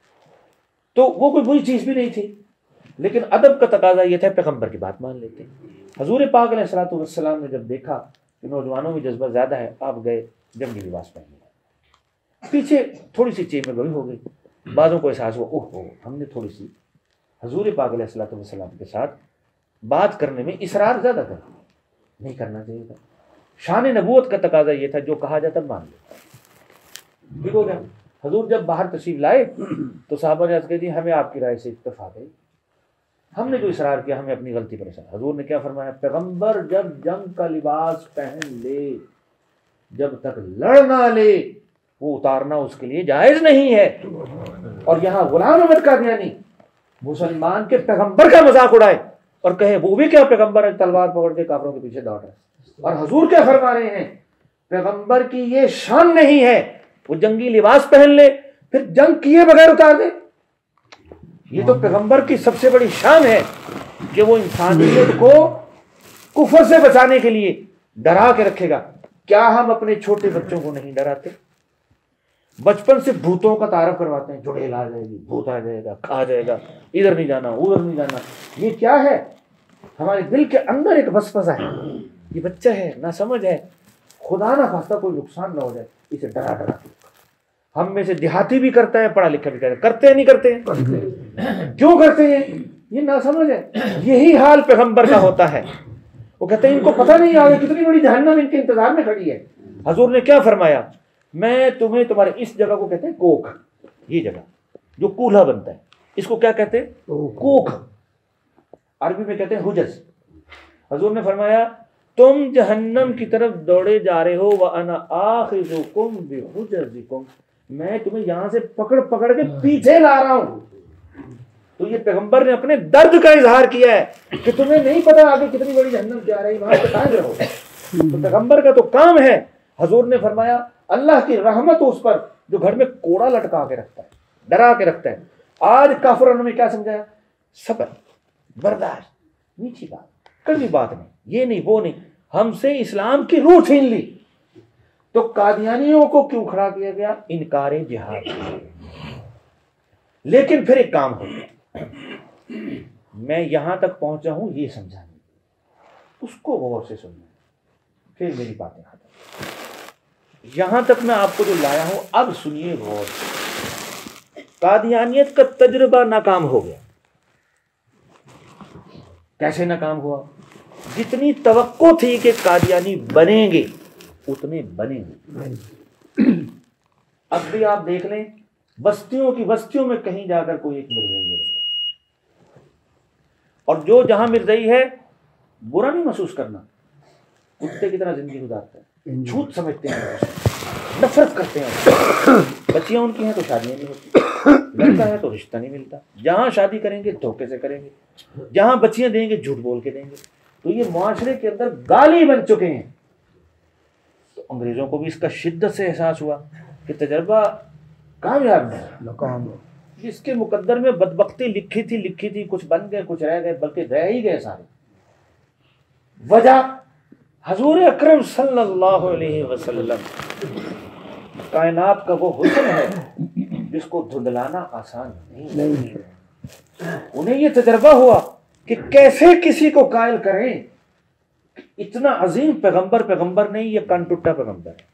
तो वो कोई बुरी चीज भी नहीं थी, लेकिन अदब का तकाजा ये था पैगंबर की बात मान लेते। हजूर पाक अलैहिस्सलातु वस्सलाम ने जब देखा कि नौजवानों में जज्बा ज्यादा है, आप गए जंगी लिबास पहने। पीछे थोड़ी सी चेप में गोई हो गई, बाज़ों को एहसास हुआ ओहो हमने थोड़ी सी हजूर पाक अलैहिस्सलातु वस्सलाम के साथ बात करने में इसरार ज्यादा कर, नहीं करना चाहिए था। शान नबूवत का तकाजा ये था, जो कहा जाता मान लो। ठीक हो गया। हजूर जब बाहर तशरीफ लाए तो साहबा ने अर्ज़ की, हमें आपकी राय से इत्तफाक है, हमने जो इसरार किया हमें अपनी गलती पर असर। हजूर ने क्या फरमाया, पैगंबर जब जंग का लिबास पहन ले, जब तक लड़ ना ले वो उतारना उसके लिए जायज नहीं है। और यहाँ गुलाम अहमद कादियानी मुसलमान के पैगंबर का मजाक उड़ाए और कहे वो भी क्या पैगंबर है, तलवार पकड़ के काफिरों के पीछे दौड़ रहा है। और हजूर क्या फरमा रहे हैं, पैगंबर की ये शान नहीं है वो जंगी लिबास पहन ले फिर जंग किए बगैर उतार दे। ये तो पैगंबर की सबसे बड़ी शान है कि वो इंसानियत को कुफर से बचाने के लिए डरा के रखेगा। क्या हम अपने छोटे बच्चों को नहीं डराते? बचपन से भूतों का तारफ करवाते हैं, चुड़ैल आ जाएगी, भूत आ जाएगा, खा जाएगा, इधर नहीं जाना, उधर नहीं जाना। ये क्या है? हमारे दिल के अंदर एक वसवसा है, ये बच्चा है, ना समझ है, खुदा ना खास्ता कोई नुकसान ना हो जाए, इसे डरा डरा। हम में से देहाती भी करता है, पढ़ा लिखा भी करते हैं, नहीं करते हैं? क्यों करते हैं? ये ना समझ है। यही हाल पैगंबर का होता है। वो कहते हैं इनको पता नहीं आगे कितनी बड़ी जहन्नम इनके इंतजार में खड़ी है। हजूर ने क्या फरमाया, मैं तुम्हें तुम्हारे इस जगह को कहते हैं कोख, ये जगह जो कूल्हा बनता है इसको क्या कहते हैं? कोख। अरबी में कहते हैं हुजज। हजूर ने फरमाया तुम जहन्नम की तरफ दौड़े जा रहे हो, व अना आखिजुकुम बिहुजजिकुम, मैं तुम्हें यहां से पकड़ पकड़ के पीछे ला रहा हूं। तो ये पैगंबर ने अपने दर्द का इजहार किया है कि तुम्हें नहीं पता आगे कितनी बड़ी जहन्नम जा रही, वहां पे कायम रहो। तो पैगंबर का तो काम है। हजूर ने फरमाया अल्लाह की रहमत उस पर जो घर में कोड़ा लटका के रखता है, डरा के रखता है। आज काफिरों ने क्या समझाया? सब्र, बर्दाश्त, मीठी बात, कड़वी बात नहीं, ये नहीं वो नहीं, हमसे इस्लाम की रूह छीन ली। तो कादियानियों को क्यों खड़ा किया गया? इनकार जिहाद। लेकिन फिर एक काम हो गया, मैं यहां तक पहुंचा हूं ये समझाने, उसको गौर से सुनना, फिर मेरी बातें खत्म। यहां तक मैं आपको जो लाया हूं, अब सुनिए गौर से। कादियानियत का तजुर्बा नाकाम हो गया। कैसे नाकाम हुआ? जितनी तवक्को थी कि कादियानी बनेंगे, उतने बनेंगे। अब भी आप देख लें, बस्तियों की बस्तियों में कहीं जाकर कोई एक मिर्ज़ई मिलेगा, और जो जहां मिर्ज़ई है बुरा नहीं महसूस करना, कुत्ते की तरह जिंदगी गुजारते हैं, झूठ समझते हैं, नफरत करते हैं। बच्चियां उनकी हैं तो शादियां नहीं होती, लड़का है तो रिश्ता नहीं मिलता, जहां शादी करेंगे धोखे से करेंगे, जहां बच्चियां देंगे झूठ बोल के देंगे। तो ये मुआशरे के अंदर गाली बन चुके हैं। तो अंग्रेजों को भी इसका शिद्दत से एहसास हुआ कि तजर्बा कामयाब है। जिसके मुकद्दर में बदबख्ती लिखी थी, कुछ बन गए कुछ रह गए, बल्कि रह ही गए सारे। वजह हजूर अकरम सल्लल्लाहु अलैहि वसल्लम, कायनात का वो हुस्न है जिसको धुंधलाना आसान नहीं है। उन्हें ये तजर्बा हुआ कि कैसे किसी को कायल करें, इतना अजीम पैगंबर नहीं, ये कानटुट्टा पैगंबर है,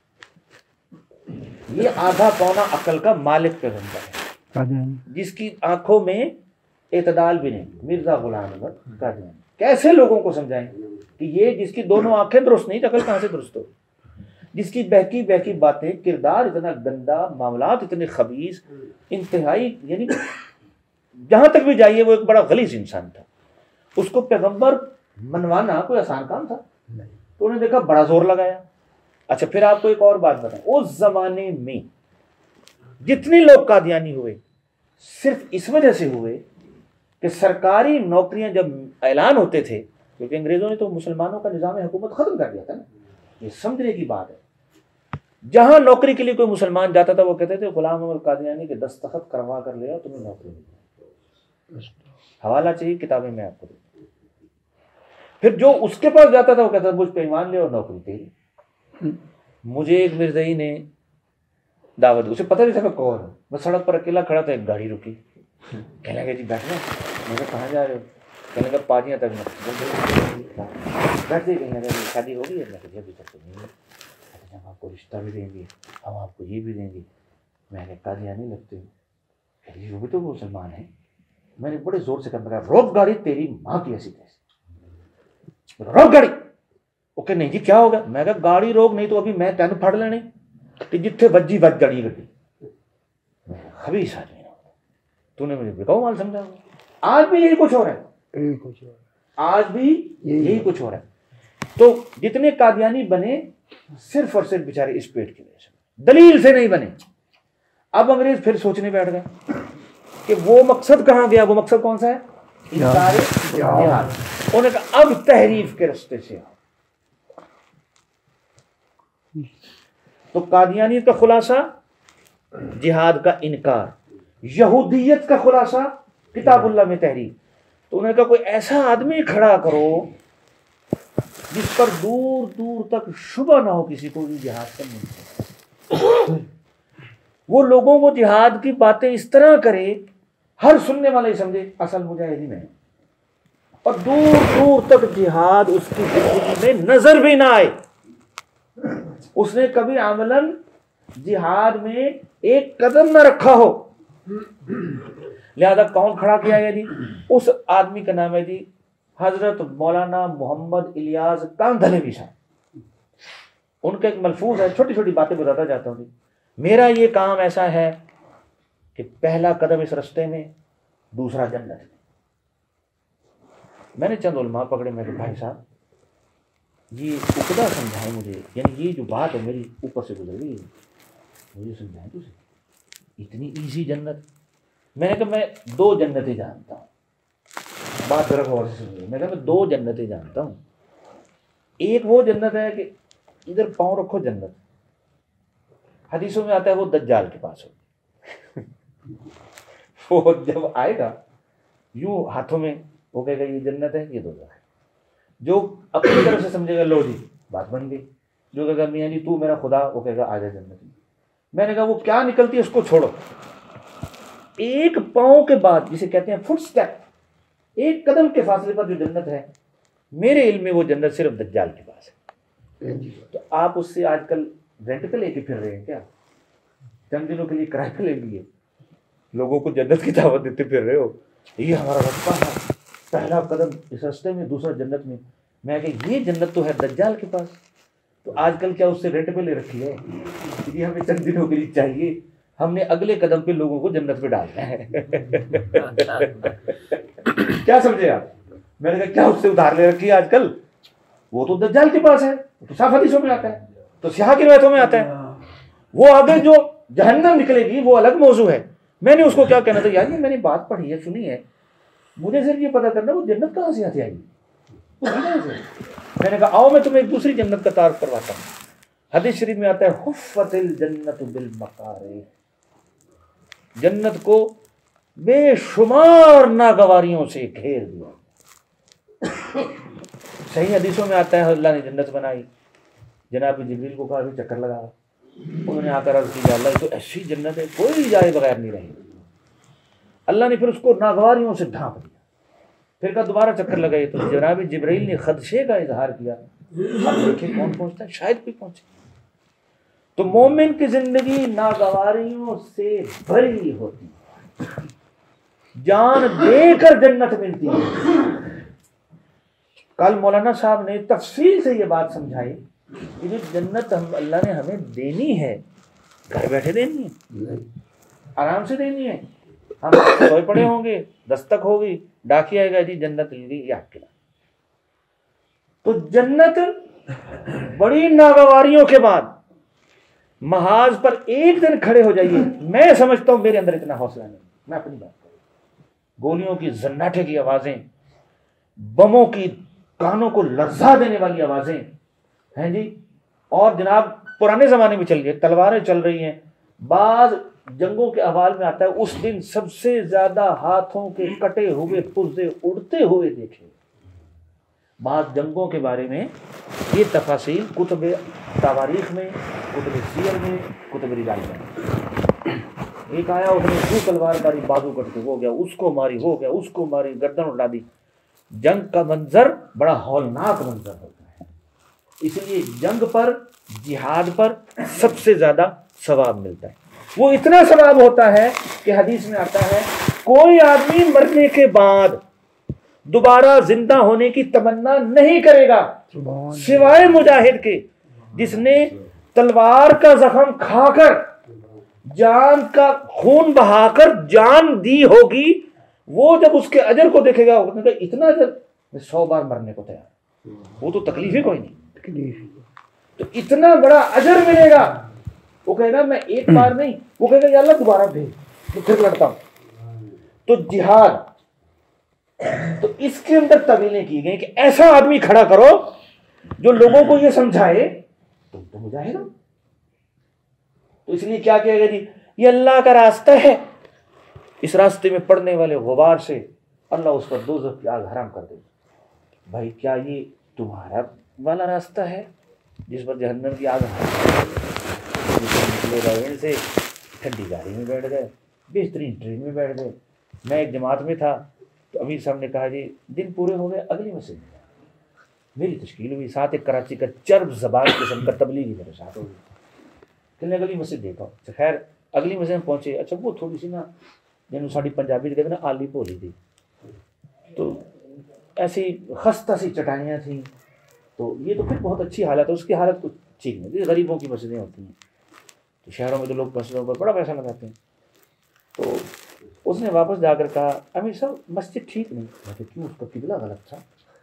ये आधा पौना अकल का मालिक पैगंबर है, जिसकी आंखों में एतदाल भी नहीं। मिर्जा गुलाम अहमद कादियानी कैसे लोगों को समझाएं कि ये जिसकी दोनों आंखें दुरुस्त नहीं, अकल कहां से दुरुस्त हो, जिसकी बहकी बहकी बातें, किरदार इतना गंदा, मामलात इतने खबीस, इंतहाई, यानी जहां तक भी जाइए वो एक बड़ा गलीज इंसान था। उसको पैगंबर मनवाना कोई आसान काम था? तो उन्हें देखा, बड़ा जोर लगाया। अच्छा, फिर आपको एक और बात बताएं, उस जमाने में जितने लोग कादियानी हुए, सिर्फ इस वजह से हुए कि सरकारी नौकरियां जब ऐलान होते थे, क्योंकि अंग्रेजों ने तो मुसलमानों का निज़ाम हुकूमत खत्म कर दिया था ना, ये समझने की बात है। जहां नौकरी के लिए कोई मुसलमान जाता था, वो कहते थे गुलाम अहमद कादियानी के दस्तखत करवा कर ले आओ, तुम्हें नौकरी मिल जाए। हवाला चाहिए, किताबें मैं आपको दूँ। फिर जो उसके पास जाता था वो कहता था मुझ पे ईमान ले और नौकरी तेरी। मुझे एक मिर्ज़ई ने दावत दी, उसे पता नहीं था मैं कौन हूँ। मैं सड़क पर अकेला खड़ा था, एक गाड़ी रुकी, कहने लगे जी बैठना। मैंने कहाँ जा रहे हो? कहने लगा पाजियाँ तक बैठ गए। कहने लगा शादी हो गई है? मैं कहा अभी तक तो नहीं है। हम आपको रिश्ता भी देंगे, हम आपको ये भी देंगे। मैंने कादियानी लगते हो, वो भी तो मुसलमान है। मैंने बड़े जोर से कहा, रोक गाड़ी, तेरी माँ की ऐसी कैसी, रोक गाड़ी। ओके नहीं जी क्या होगा? मैं कहा गाड़ी रोक, नहीं तो अभी मैं तेन फड़ लेने कि जिथे बज्जी बज जानी गड्डी। खबीस आदमी तूने मुझे बिकाऊ माल समझा। आज भी यही कुछ हो रहा है, आज भी यही कुछ हो रहा है। तो जितने कादियानी बने, सिर्फ और सिर्फ बेचारे इस पेट की वजह से, दलील से नहीं बने। अब अंग्रेज फिर सोचने बैठ गए कि वो मकसद कहां गया। वो मकसद कौन सा है? इनकार जिहाद। उन्होंने कहा अब तहरीफ के रास्ते से आओ। तो कादियानी का खुलासा जिहाद का इनकार, यहूदियत का खुलासा किताबुल्लाह में तहरीफ। तो उन्होंने कहा कोई ऐसा आदमी खड़ा करो जिस पर दूर दूर तक शुबह ना हो किसी को भी जिहाद करने। वो लोगों को जिहाद की बातें इस तरह करे, हर सुनने वाला ही समझे असल मुजाहिदीन है, और दूर दूर तक जिहाद उसकी जिंदगी में नजर भी ना आए। उसने कभी अमलन जिहाद में एक कदम न रखा हो। लिहाजा कौन खड़ा किया है जी? उस आदमी का नाम है जी हजरत मौलाना मोहम्मद इलियास कांधलेवी साहब। उनका एक मलफूज है, छोटी छोटी बातें बताता जाता हूँ। मेरा ये काम ऐसा है कि पहला कदम इस रास्ते में, दूसरा जन्नत में। मैंने चंद उलमा पकड़े, मेरे भाई साहब ये उकदा समझाए मुझे, यानी ये जो बात है मेरी ऊपर से गुजर गई, मुझे समझाए तुझे इतनी ईजी जन्नत। मैंने कहा मैं दो जन्नतें जानता हूँ, बात जरा गौर से सुनिए। मैं कहा मैं दो जन्नतें जानता हूँ। एक वो जन्नत है कि इधर पाँव रखो जन्नत, हदीसों में आता है वो दज्जाल के पास हो। वो जब आएगा यूं हाथों में, वो कहेगा ये जन्नत है, ये दोज़ख है। जो अपनी तरफ से समझेगा लो जी बात बन गई। जो कहेगा मियां जी तू मेरा खुदा, वो कहेगा आजा जन्नत में। मैंने कहा वो क्या निकलती है उसको छोड़ो, एक पांव के बाद, जिसे कहते हैं फुट स्टेप, एक कदम के फासले पर जो जन्नत है, मेरे इल्म में वो जन्नत सिर्फ दज्जाल के पास है। तो आप उससे आजकल रेंट पे लेके फिर रहे हैं क्या? चंद दिनों के लिए किराए पे ले लिए, लोगों को जन्नत की दावत देते फिर रहे हो। ये हमारा रास्ता है, पहला कदम इस रास्ते में, दूसरा जन्नत में। मैं कह ये जन्नत तो है दज्जाल के पास। तो आजकल क्या उससे रेंट पे ले रखी है? ये हमें चंद दिनों के लिए चाहिए, हमने अगले कदम पे लोगों को जन्नत पे डालना है। क्या समझे आप? मैंने कहा क्या उससे उधार ले रखी है आजकल? वो तो दज्जाल के पास है, तो साफ हदीसों में आता है, तो सियाह की रिवायतों में आता है। वो आगे जो जहन्नम निकलेगी वो अलग मौजू है। मैंने उसको क्या कहना था, यार ये मैंने बात पढ़ी है, सुनी है, मुझे सिर्फ ये पता करना वो जन्नत कहाँ से आती आएगी। मैंने कहा आओ मैं तुम्हें एक दूसरी जन्नत का तारुफ करवाता हूँ। हदीस शरीफ में आता है हुफ़्फ़तिल जन्नतु बिल मकारिह, जन्नत को बेशुमार नागवारियों से घेर दिया। सही हदीसों में आता है अल्लाह ने जन्नत बनाई, जनाब जिब्रील को कहा भी चक्कर लगा, उन्होंने आकर अर्ज़ की अल्लाह तो ऐसी जन्नत है कोई जाए बगैर नहीं रहेगी। अल्लाह ने फिर उसको नागवारियों से ढांप दिया, फिर का दोबारा चक्कर लगाई तो जनाब जिब्रील ने खदशे का इजहार किया, अब देखें कौन पहुंचता है, शायद कोई पहुंचे। तो मोमिन की जिंदगी नागवारियों से भरी होती है, जान देकर जन्नत मिलती है। कल मौलाना साहब ने तफसील से ये बात समझाई कि जो जन्नत अल्लाह ने हमें देनी है, घर बैठे देनी है, आराम से देनी है। हम सोए पड़े होंगे, दस्तक होगी, डाकी आएगा जी जन्नत मिली, ये आपके लिए। तो जन्नत बड़ी नागवारियों के बाद महाज पर एक दिन खड़े हो जाइए। मैं समझता हूं मेरे अंदर इतना हौसला नहीं, मैं अपनी बात करूं। गोलियों की जन्नाटे की आवाजें, बमों की कानों को लर्जा देने वाली आवाजें हैं जी, और जनाब पुराने जमाने में चल रही है, तलवारें चल रही हैं। बाज जंगों के अहवाल में आता है उस दिन सबसे ज्यादा हाथों के कटे हुए पुर्जे उड़ते हुए देखे। बाज जंगों के बारे में ये तफासील कुतुब तावारीख में, कुतुब सीयर में, कुतुब रिजाल में। एक आया उसने दो तलवार मारी, बाजू कट के हो गया, उसको मारी हो गया, उसको मारी, गर्दन उड़ा दी। जंग का मंजर बड़ा हौलनाक मंजर होता है, इसलिए जंग पर, जिहाद पर सबसे ज्यादा सवाब मिलता है। वो इतना सवाब होता है कि हदीस में आता है कोई आदमी मरने के बाद दोबारा जिंदा होने की तमन्ना नहीं करेगा सिवाय मुजाहिद के, जिसने तलवार का जख्म खाकर जान का खून बहाकर जान दी होगी। वो जब उसके अजर को देखेगा इतना अजर, मैं 100 बार मरने को तैयार। वो तो तकलीफ ही कोई नहीं, तो इतना बड़ा अजर मिलेगा। वो कहेगा मैं एक बार नहीं, वो कहेगा या अल्लाह दोबारा भेज, तो फिर लड़ता हूं। तो जिहाद, तो इसके अंदर तवीलें की गई कि ऐसा आदमी खड़ा करो जो लोगों को ये समझाए तुम तो मुजाहिद हो। तो इसलिए क्या किया गया जी, ये अल्लाह का रास्ता है, इस रास्ते में पड़ने वाले गुबार से अल्लाह उस पर दोज़ख की आग हराम कर देगा। भाई क्या ये तुम्हारा वाला रास्ता है जिस पर जहन्नम की आग निकले से ठंडी गाड़ी में बैठ गए, बेहतरीन ट्रेन में बैठ गए। मैं एक जमात में था तो अमीर साहब ने कहा जी दिन पूरे हो गए, अगली मस्जिद में मेरी तश्कील हुई, साथ एक कराची का चर्ब ज़बान किस्म का तबलीगी मेरे साथ हो गई। कहने अगली मस्जिद देखा, तो खैर अगली मस्जिद में पहुँचे। अच्छा वो थोड़ी सी ना जिन्होंने साड़ी पंजाबी कहते ना आली भोली थी, तो ऐसी खस्ता सी चटाइयाँ थी। तो ये तो फिर बहुत अच्छी हालत है, उसकी हालत कुछ ठीक नहीं। जैसे गरीबों की मस्जिदें होती हैं, तो शहरों में तो लोग मस्जिदों पर बड़ा पैसा लगाते हैं। तो उसने वापस जाकर कहा अमीर साहब मस्जिद ठीक नहीं। मैं क्यों, उसका किबला गलत था।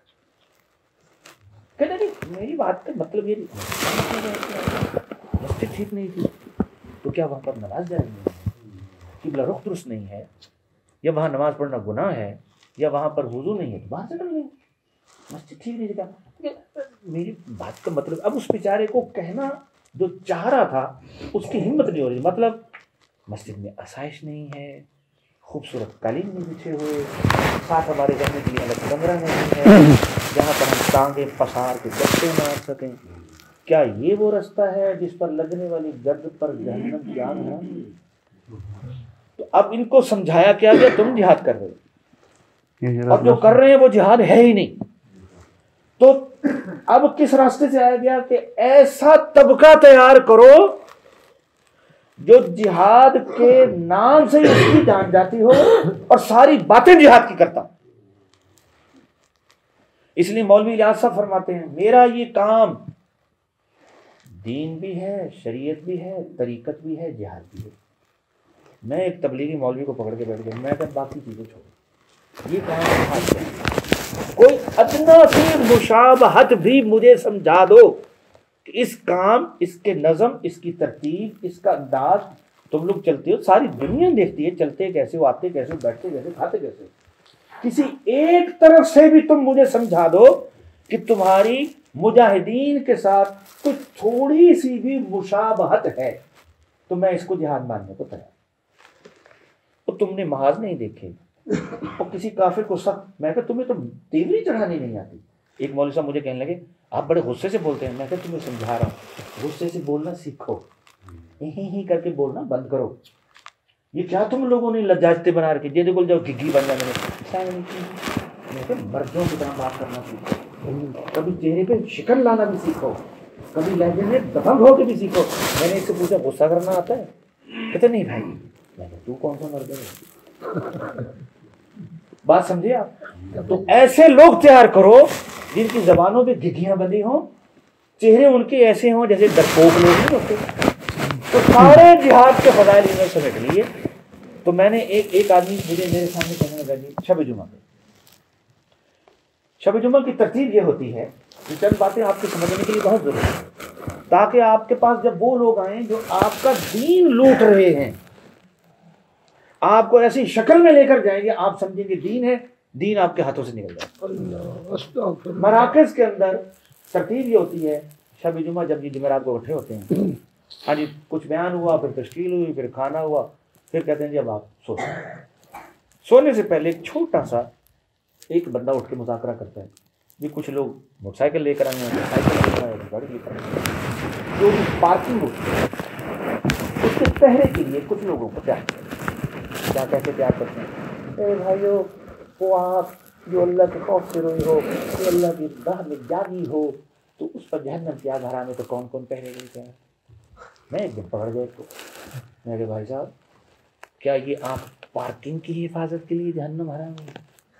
कहते नहीं मेरी बात का मतलब ये मस्जिद ठीक नहीं थी तो क्या वहाँ पर नमाज जायज़ नहीं है, किबला रुख दुरुस्त नहीं है, या वहाँ नमाज पढ़ना गुनाह है, या वहाँ पर वुज़ू नहीं है तो वहाँ से कर लें, मस्जिद ठीक नहीं थी। मेरी बात का मतलब, अब उस बेचारे को कहना जो चाह रहा था उसकी हिम्मत नहीं हो रही। मतलब मस्जिद में आसाइश नहीं है, खूबसूरत कालीन नहीं बिछे हुए, साथ हमारे रहने के लिए अलग कमरा नहीं है जहाँ पर हम टांगे पसार के गप्पे मार सकें। क्या ये वो रास्ता है जिस पर लगने वाली गर्द पर जहन्नम की आग है? तो अब इनको समझाया क्या गया, तुम जिहाद कर रहे हो और जो कर रहे हैं वो जिहाद है ही नहीं। तो अब किस रास्ते से आया गया कि ऐसा तबका तैयार करो जो जिहाद के नाम से ही उसकी जान जाती हो और सारी बातें जिहाद की करता। इसलिए मौलवी इलियास साहब फरमाते हैं, मेरा ये काम दीन भी है, शरीयत भी है, तरीकत भी है, जिहाद भी है। मैं एक तबलीगी मौलवी को पकड़ के बैठ गया, मैं कहता बाकी चीजें छोड़ो, ये काम जिहाद है। कोई अदना सी मुशाबहत भी मुझे समझा दो कि इस काम, इसके नज़म, इसकी तरतीब, इसका अंदाज, तुम लोग चलते हो, सारी दुनिया देखती है चलते कैसे हो, आते कैसे हो, बैठते कैसे, खाते कैसे। किसी एक तरफ से भी तुम मुझे समझा दो कि तुम्हारी मुजाहिदीन के साथ कुछ थोड़ी सी भी मुशाबहत है तो मैं इसको जिहाद मानने को तैयार। तो तुमने महाज नहीं देखे और किसी काफिर को सख्त, मैं कहा तुम्हें तो तेवरी चढ़ानी नहीं आती। एक मौलवी साहब मुझे कहने लगे, आप बड़े गुस्से से बोलते हैं। मैं कहा तुम्हें समझा रहा हूँ, गुस्से से बोलना सीखो, ही करके बोलना बंद करो। ये क्या तुम लोगों ने लज्जाते बना रखे, जेदे बोल जाओ घिघी बन जाने। मैं कहा मर्दों की तरह बात करना सीखो, कभी चेहरे पे शिकन लाना भी सीखो, कभी लहजे में दबंग होकर भी सीखो। मैंने इससे पूछा गुस्सा करना आता है? कहते नहीं भाई। मैं कहा तू कौन सा मर्द है? बात समझिए आप। तो ऐसे लोग तैयार करो जिनकी जबानों पे घिघियां बंधी हों, चेहरे उनके ऐसे हों जैसे डरपोक लोग नहीं होते। तो सारे जिहाद के फजाइल इन्होंने समेट लिए। तो मैंने एक आदमी मुझे मेरे सामने कहने लगा, जी शब जुमा पे, शब जुमा की तरतीब ये होती है कि चंद बातें आपको समझने के लिए बहुत जरूरी है, ताकि आपके पास जब वो लोग आए जो आपका दीन लूट रहे हैं, आपको ऐसी शक्ल में लेकर जाएंगे आप समझेंगे दीन है, दीन आपके हाथों से निकल जाए। मराकज़ के अंदर तरतीब ये होती है, शब जुमा जब ये जुमेरात को इकट्ठे होते हैं, हाँ जी कुछ बयान हुआ, फिर तश्कील हुई, फिर खाना हुआ, फिर कहते हैं जी अब आप सो। सोने से पहले एक छोटा सा एक बंदा उठ के मुज़ाकरा करता है। भी कुछ लोग मोटरसाइकिल लेकर आए हैं, साइकिल लेकर आए हैं, गाड़ी लेकर आए हैं, जो भी पार्किंग होती है उसके पहरे के लिए कुछ लोगों को क्या कैसे प्यार करते हैं। अरे भाइयों, वो आप जो अल्लाह के खौफ से रोई हो, जो अल्लाह की राह में जागी हो, तो उस पर जहन्नम की आग हराने तो कौन कौन पहरे लेते हैं। मैं एक दिन पकड़ गया इसको, मेरे भाई साहब क्या ये आप पार्किंग की हिफाजत के लिए जहन्नम हराएंगे?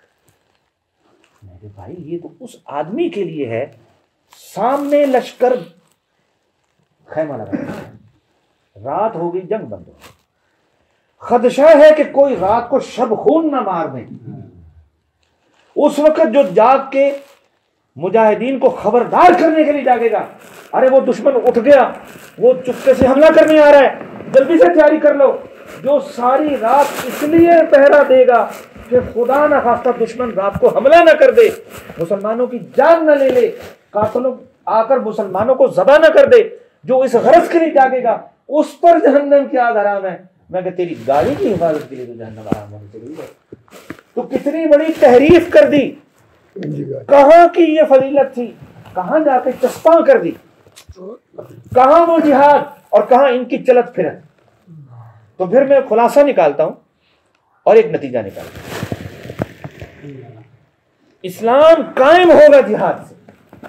मेरे भाई ये तो उस आदमी के लिए है, सामने लश्कर खैमा लगा, रात हो गई, जंग बंद हो, खदशा है कि कोई रात को शब खून ना मार दे। उस वक्त जो जाग के मुजाहिदीन को खबरदार करने के लिए जागेगा, अरे वो दुश्मन उठ गया, वो चुपके से हमला करने आ रहा है, जल्दी से तैयारी कर लो। जो सारी रात इसलिए पहरा देगा कि खुदा न खास्ता दुश्मन रात को हमला न कर दे, मुसलमानों की जान न ले ले, कातलों आकर मुसलमानों को ज़बा न कर दे, जो इस गरज के लिए जागेगा उस पर जहन्नम की आग हराम है। मैं कहता तेरी गाड़ी की हिफाजत के लिए तो जहन्नम हराम होनी चाहिए। तो कितनी बड़ी तहरीफ कर दी, कहाँ की ये फजीलत थी, कहाँ जाके चस्पा कर दी, कहाँ वो जिहाद और कहाँ इनकी चलत फिरत। तो फिर मैं खुलासा निकालता हूं और एक नतीजा निकालता हूं, इस्लाम कायम होगा जिहाद से,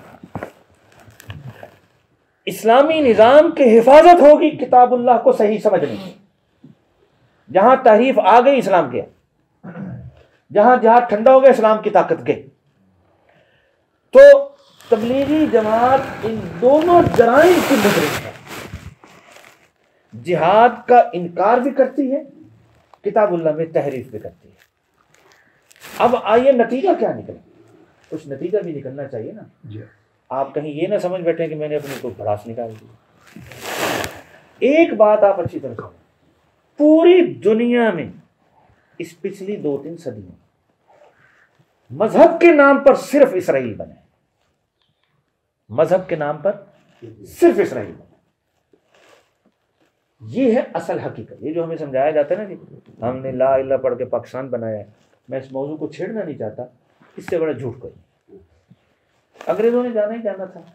इस्लामी निजाम की हिफाजत होगी किताबुल्लाह को सही समझने की। जहां तहरीफ आ गई इस्लाम गया, जहां जिहाद ठंडा हो गया इस्लाम की ताकत गई। तो तबलीगी जमात इन दोनों जराइम की मुजरिम है, जिहाद का इनकार भी करती है, किताबुल्लाह में तहरीफ भी करती है। अब आइए नतीजा क्या निकला, कुछ नतीजा भी निकलना चाहिए ना। आप कहीं ये ना समझ बैठे कि मैंने अपनी कोई भड़ास निकाल दी। एक बात आप अच्छी तरह समझ, पूरी दुनिया में इस पिछली 2-3 सदियों मजहब के नाम पर सिर्फ इसराइल बने, मजहब के नाम पर सिर्फ इसराइल बने। ये है असल हकीकत। ये जो हमें समझाया जाता है ना कि हमने ला इलाहा पढ़ के पाकिस्तान बनाया है, मैं इस मौजू को छेड़ना नहीं चाहता, इससे बड़ा झूठ कोई। अंग्रेजों ने जाना ही जाना था,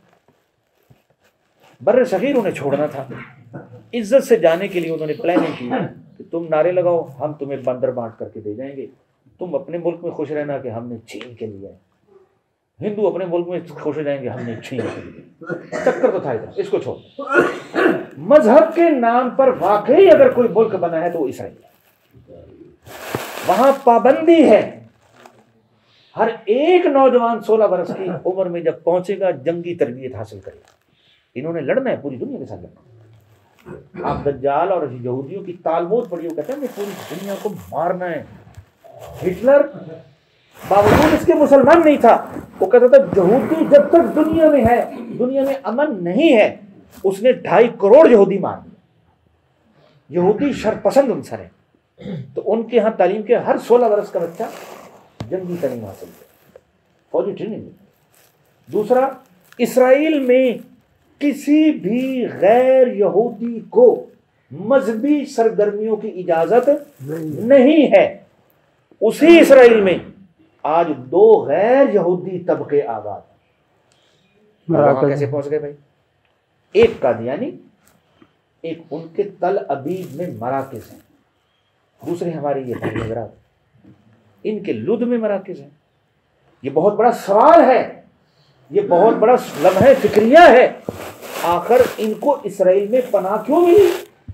बर्रे सगीर उन्हें छोड़ना था, इज्जत से जाने के लिए उन्होंने प्लानिंग की, कि तुम नारे लगाओ, हम तुम्हें बंदर बांट करके दे जाएंगे, तुम अपने मुल्क में खुश रहना कि हमने छीन के लिया है। हिंदू अपने मुल्क में खुश हो जाएंगे हमने छीन के लिया। चक्कर तो था इधर, इसको छोड़। मजहब के नाम पर वाकई अगर कोई मुल्क बना है तो वो इसराइल है। वहां पाबंदी है, हर एक नौजवान 16 वर्ष की उम्र में जब पहुंचेगा जंगी तरबियत हासिल करेगा। इन्होंने लड़ना है, पूरी दुनिया के साथ लड़ना। आप दज्जाल और यहूदियों की तालमोद पढ़िए, कहते हैं पूरी दुनिया को मारना है। हिटलर बावजूद इसके मुसलमान नहीं था, वो कहता था यहूदी जब तक दुनिया में है, दुनिया में अमन नहीं है। उसने 2.5 करोड़ यहूदी मार दिए। यहूदी शरपसंद अंसर है, तो उनके यहाँ तालीम के हर 16 वर्ष का बच्चा जंगी तालीम हासिल किया, फौजी ट्रेनिंग। दूसरा, इसराइल में किसी भी गैर यहूदी को मजहबी सरगर्मियों की इजाजत नहीं है। उसी इसराइल में आज 2 गैर यहूदी तबके आबाद। वहां कैसे पहुंच गए भाई? एक कादियानी, एक उनके तल अबीब में मराकज हैं, दूसरे हमारे ये हजरात, इनके लुध में मराकज हैं। ये बहुत बड़ा सवाल है, ये बहुत बड़ा लम्हे फिक्रिया है, आखिर इनको इसराइल में पनाह क्यों मिली?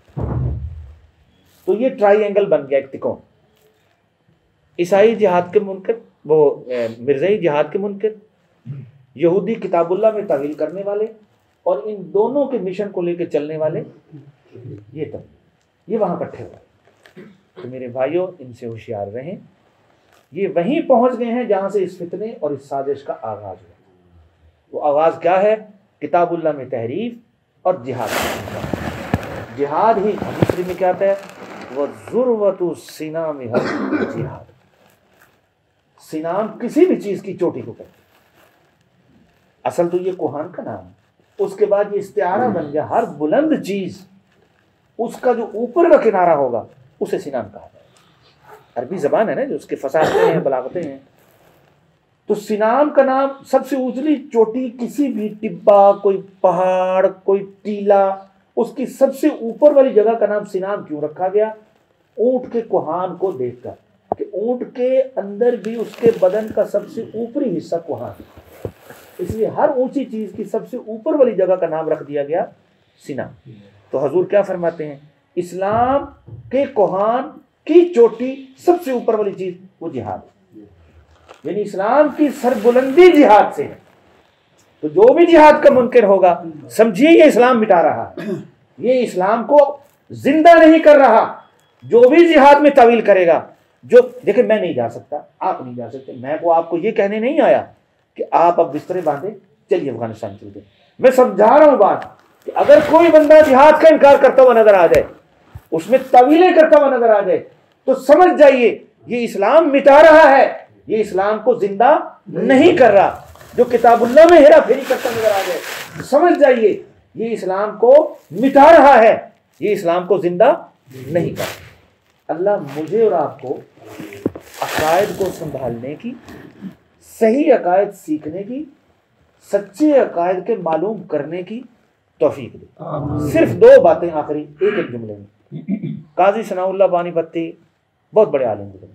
तो ये ट्राइएंगल बन गया, एक त्रिकोण। ईसाई जिहाद के मुनकर, वो मिर्ज़ाई जिहाद के मुनकर, यहूदी किताबुल्लाह में तावील करने वाले, और इन दोनों के मिशन को लेकर चलने वाले, ये वहां इकट्ठे हुए। तो मेरे भाइयों, इनसे होशियार रहें। ये वहीं पहुंच गए हैं जहां से इस फितने और इस साजिश का आगाज हुआ। वो आगाज क्या है? किताबुल्लाह में तहरीफ और जिहाद। जिहाद ही मुस्लिम में क्या आता है? वह ज़ुर्वतु सिनाम जिहाद। सिनाम किसी भी चीज की चोटी को कहते हैं। असल तो ये कुहान का नाम है, उसके बाद ये इस्तिआरा बन गया। हर बुलंद चीज, उसका जो ऊपर का किनारा होगा उसे सिनाम कहा जाए। अरबी जबान है ना, जो उसके फसाहतें हैं, बलागतें हैं। तो सिनाम का नाम सबसे ऊंचली चोटी, किसी भी टिब्बा, कोई पहाड़, कोई टीला, उसकी सबसे ऊपर वाली जगह का नाम सिनाम क्यों रखा गया? ऊंट के कुहान को देखकर, कि ऊंट के अंदर भी उसके बदन का सबसे ऊपरी हिस्सा कुहान, इसलिए हर ऊंची चीज की सबसे ऊपर वाली जगह का नाम रख दिया गया सिनाम। तो हजूर क्या फरमाते हैं? इस्लाम के कुहान की चोटी, सबसे ऊपर वाली चीज वो जिहाद है, यानी इस्लाम की सरबुलंदी जिहाद से है। तो जो भी जिहाद का मुनकर होगा, समझिए ये इस्लाम मिटा रहा है, ये इस्लाम को जिंदा नहीं कर रहा। जो भी जिहाद में तावील करेगा, जो देखिए, मैं नहीं जा सकता, आप नहीं जा सकते, मैं को आपको ये कहने नहीं आया कि आप अब बिस्तरे बांधे चलिए अफगानिस्तान चलते। मैं समझा रहा हूं बात कि अगर कोई बंदा जिहाद का इनकार करता हुआ नजर आ जाए, उसमें तावीलें करता हुआ नजर आ जाए, तो समझ जाइए ये इस्लाम मिटा रहा है, ये इस्लाम को जिंदा नहीं कर रहा। जो किताबुल्लाह में हेरा फेरी करता नजर आ जाए, तो समझ जाइए ये इस्लाम को मिटा रहा है, ये इस्लाम को जिंदा नहीं कर रहा। अल्लाह मुझे और आपको अकायद को संभालने की, सही अकायद सीखने की, सच्चे अकायद के मालूम करने की तौफीक दे। सिर्फ 2 बातें आखिरी एक जुमले में। काजी सनाउल्लाह पानीपत्ती बहुत बड़े आलिम थे,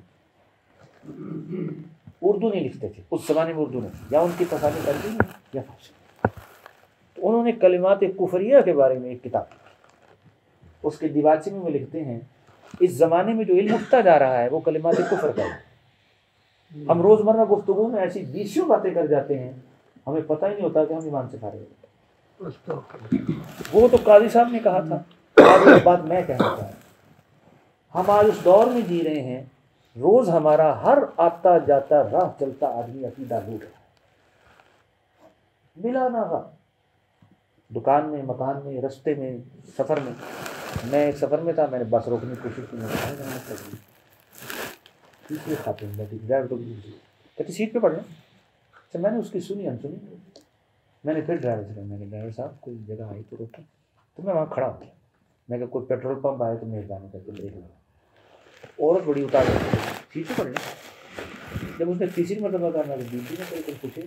उर्दू नहीं लिखते थे उस जमाने में, उर्दू नहीं, या उनकी तसानी कर दी या फारसी। तो उन्होंने कलिमात कुफरिया के बारे में एक किताब, उसके दिवाची में लिखते हैं, इस जमाने में जो इल्म उठता जा रहा है वो कलिमात कुफर का है। हम रोजमर्रा गुफ्तगू में ऐसी 20 बातें कर जाते हैं, हमें पता ही नहीं होता कि हम ईमान से फारिग हैं। वो तो काजी साहब ने कहा था, आज एक बात मैं कहना चाहता हूं, हम आज उस दौर में जी रहे हैं, रोज हमारा हर आता जाता राह चलता आदमी अकीदा लूट रहा है, मिला ना गा, दुकान में, मकान में, रास्ते में, सफर में। मैं एक सफर में था, मैंने बस रोकने की कोशिश की, तीसरे खाते में ड्राइवर को कहती सीट पे पड़ जाए। अच्छा, मैंने उसकी सुनी अनसुनी, मैंने फिर ड्राइवर से कहा, मैंने ड्राइवर साहब कोई जगह आई तो रोके। तो मैं वहाँ खड़ा हो गया, मैं कहा कोई पेट्रोल पंप आए तो मेहरबानी करके ब्रेक लगा। औरत बड़ी उतार सीट पे पड़ जाए। जब उसने तीसरी मरतबा कहा, मैं बीबी ने कोई पूछे,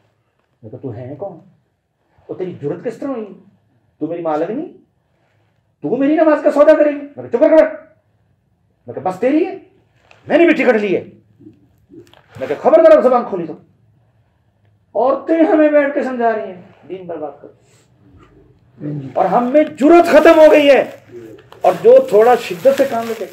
मैं कहा तू है कौन, और तेरी जुर्रत किस तरह हुई, तू मेरी माँ लगनी, तू मेरी नमाज का सौदा करेगी? मैं चुप कर, मैं बस तेरी है, मैंने भी टिकट ली है। मैं खबरदार अब ज़बान खोली तो औरतें हमें बैठ के समझा रही हैं दीन बर्बाद कर, और हम में जुर्रत खत्म हो गई है। और जो थोड़ा शिद्दत से काम लेते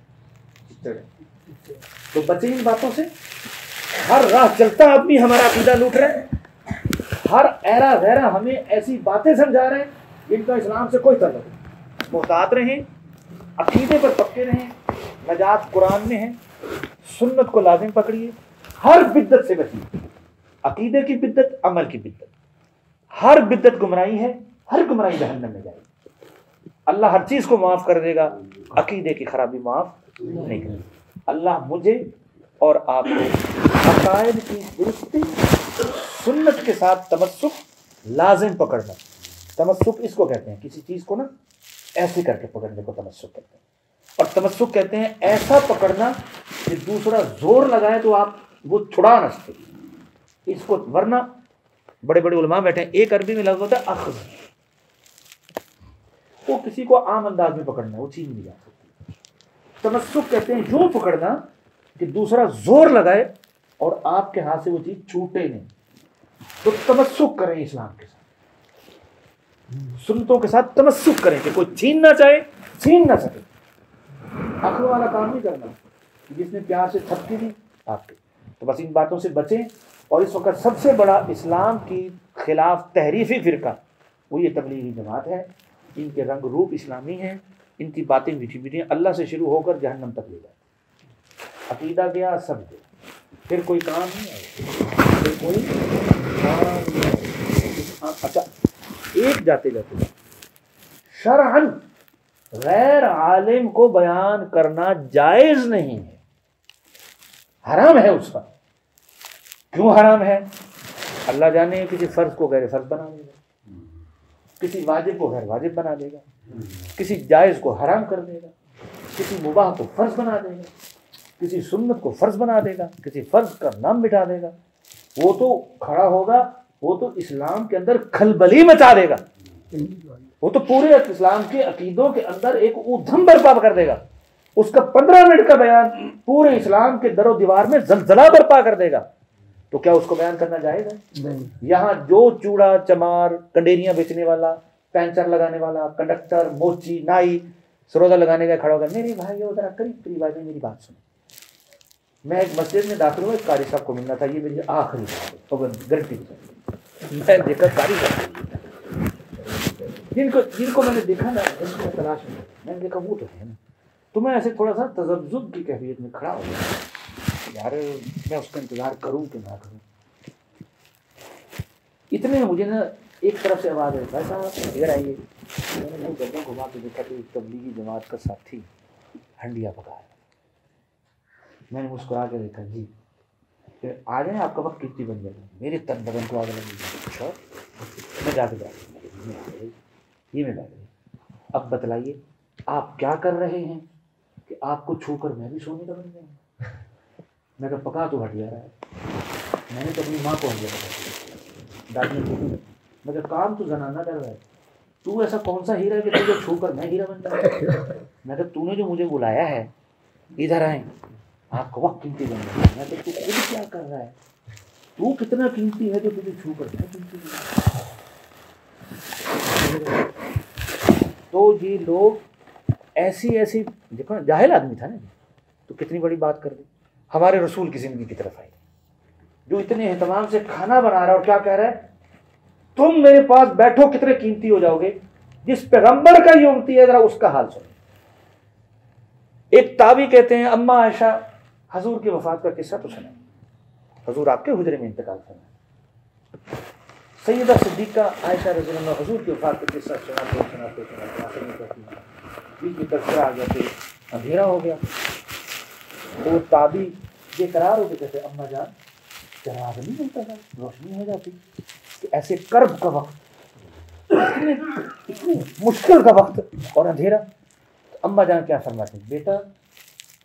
तो बचे इन बातों से। हर राह चलता आदमी हमारा अकीदा लूट रहा है, हर ऐरा गैरा हमें ऐसी बातें समझा रहे हैं जिनका इस्लाम से कोई ताल्लुक नहीं। मोहतात रहें, अकीदे पर पक्के रहें, नजात कुरान में है, सुन्नत को लाजिम पकड़िए, हर बिद्दत से बचिए। अकीदे की बिद्दत, अमल की बिद्दत, हर बिद्दत गुमराही है, हर गुमराही जहन्नम में जाएगी। अल्लाह हर चीज को माफ कर देगा, अकीदे की खराबी माफ नहीं करेगा। अल्लाह मुझे और आपको अकायद की दुरुस्ती, सुन्नत के साथ तमस्सुक लाजिम पकड़ना। तमस्सुक इसको कहते हैं, किसी चीज को ना ऐसे करके पकड़ने को तमस्सुक कहते हैं। और तमस्सुक कहते हैं ऐसा पकड़ना कि दूसरा जोर लगाए तो आप वो छुड़ा न सके इसको। वरना बड़े बड़े उलमा बैठे हैं, एक अरबी में लफ्ज़ होता है अख्ज़, वो किसी को आम अंदाज में पकड़ना, वो चीज नहीं जा सकती। तमस्सुक कहते हैं यूं पकड़ना कि दूसरा जोर लगाए और आपके हाथ से वो चीज छूटे नहीं। तो तमस्सुक करें इस्लाम के साथ, सुन्नतों के साथ तमस्सुक करें कि कोई छीनना चाहे छीन ना सके। अक्ल वाला काम नहीं करना, जिसने प्यार से थपकी दी आपके। तो बस इन बातों से बचें। और इस वक्त सबसे बड़ा इस्लाम की खिलाफ तहरीफी फिरका वो ये तबलीगी जमात है। इनके रंग रूप इस्लामी हैं, इनकी बातें मीठी मीठी अल्लाह से शुरू होकर जहन्नम तक ले जाती। अकीदा गया, सब गया, फिर कोई काम नहीं आएगा, फिर कोई काम नहीं आएगा। अच्छा, एक जाते जाते शरअन गैर आलिम को बयान करना जायज नहीं है, हराम है उस पर। क्यों हराम है? अल्लाह जाने, किसी फर्ज को गैर फर्ज बना देगा, किसी वाजिब को गैर वाजिब बना देगा, किसी जायज़ को हराम कर देगा, किसी मुबाह को फ़र्ज बना देगा, किसी सुन्नत को फ़र्ज बना देगा, किसी फ़र्ज का नाम मिटा देगा। वो तो खड़ा होगा, वो तो इस्लाम के अंदर खलबली मचा देगा, वो तो पूरे इस्लाम के अकीदों के अंदर एक ऊधम बर्पा कर देगा। उसका 15 मिनट का बयान पूरे इस्लाम के दरो दीवार में जलजला बर्पा कर देगा। तो क्या उसको बयान करना जायज़ है? यहाँ जो चूड़ा चमार, कंडेरियां बेचने वाला, पैंचर लगाने वाला, कंडक्टर, मोची, नाई, सरोदा लगाने का खड़ा होगा, मेरे भाई जरा करीब आए, मेरी बात सुनो। मैं एक मस्जिद में दाखिल हुआ, एक कारी साहब को मिलना था, ये मेरी आखिरी गारंटी मैं देखा कारी जिनको मैंने देखा ना, जिनको मैं तलाश में, मैंने देखा वो तो है ना। तो मैं ऐसे थोड़ा सा तज़ब्ज़ुब की कैफियत में खड़ा हो गया, यार मैं उसका इंतज़ार करूं कि ना करूं। इतने में मुझे ना एक तरफ से आवाज़ आई, भाई साहब इधर आइए। मैंने वो गर्दन घुमा के देखा तो तबलीगी जमात का साथी हंडिया पका है। मैंने मुस्कुरा के देखा, जी आ जाए, आपका वक्त कितनी बन जाएगा। मेरे तन बदन को आग लगी। अच्छा, मैं जाके ये मैं बैठ गई। अब बतलाइए आप क्या कर रहे हैं कि आपको छूकर मैं भी सोने का बन जाऊँगा। मैं कहा पका तो हट जा रहा है। मैंने तो अपनी माँ को डांटने को, मैं कहा काम तो जनाना कर रहा है, तू ऐसा कौन सा हीरा है कि तुझे छूकर मैं हीरा बन जाऊँगा। मैं कहा तूने जो मुझे बुलाया है इधर आए, आपका वक्त कीमती बन रहा है। मैं कहा तू खुद क्या कर रहा है, तू कितना कीमती है जो तुझे छूकर मैं कीमती बन। तो ये लोग ऐसी देखो, जाहिल आदमी था ना, तो कितनी बड़ी बात कर दी। हमारे रसूल की ज़िंदगी की तरफ आई, जो इतने एहतमाम से खाना बना रहा है और क्या कह रहा है, तुम मेरे पास बैठो, कितने कीमती हो जाओगे। जिस पैगंबर का ये उम्मती है, जरा उसका हाल सुनो। एक ताबी कहते हैं, अम्मा आयशा हजूर की वफात का किस्सा तो सुना, हजूर आपके हुजरे में इंतकाल करना। सैयदा सिद्दीक़ा आयशा रज़ी अल्लाह अन्हा हजूर की वफात का किस्सा सुनाते आखिर में कहती हैं, बीच में तस्करा आ गया, फिर अंधेरा हो गया। वो ताबी बेकरार हो गए, कहते अम्मा जान चराग नहीं मिलता था, रोशनी हो जाती। कि ऐसे कर्ब का वक्त, इतनी मुश्किल का वक्त और अंधेरा, तो अम्मा जान क्या फरमाती, बेटा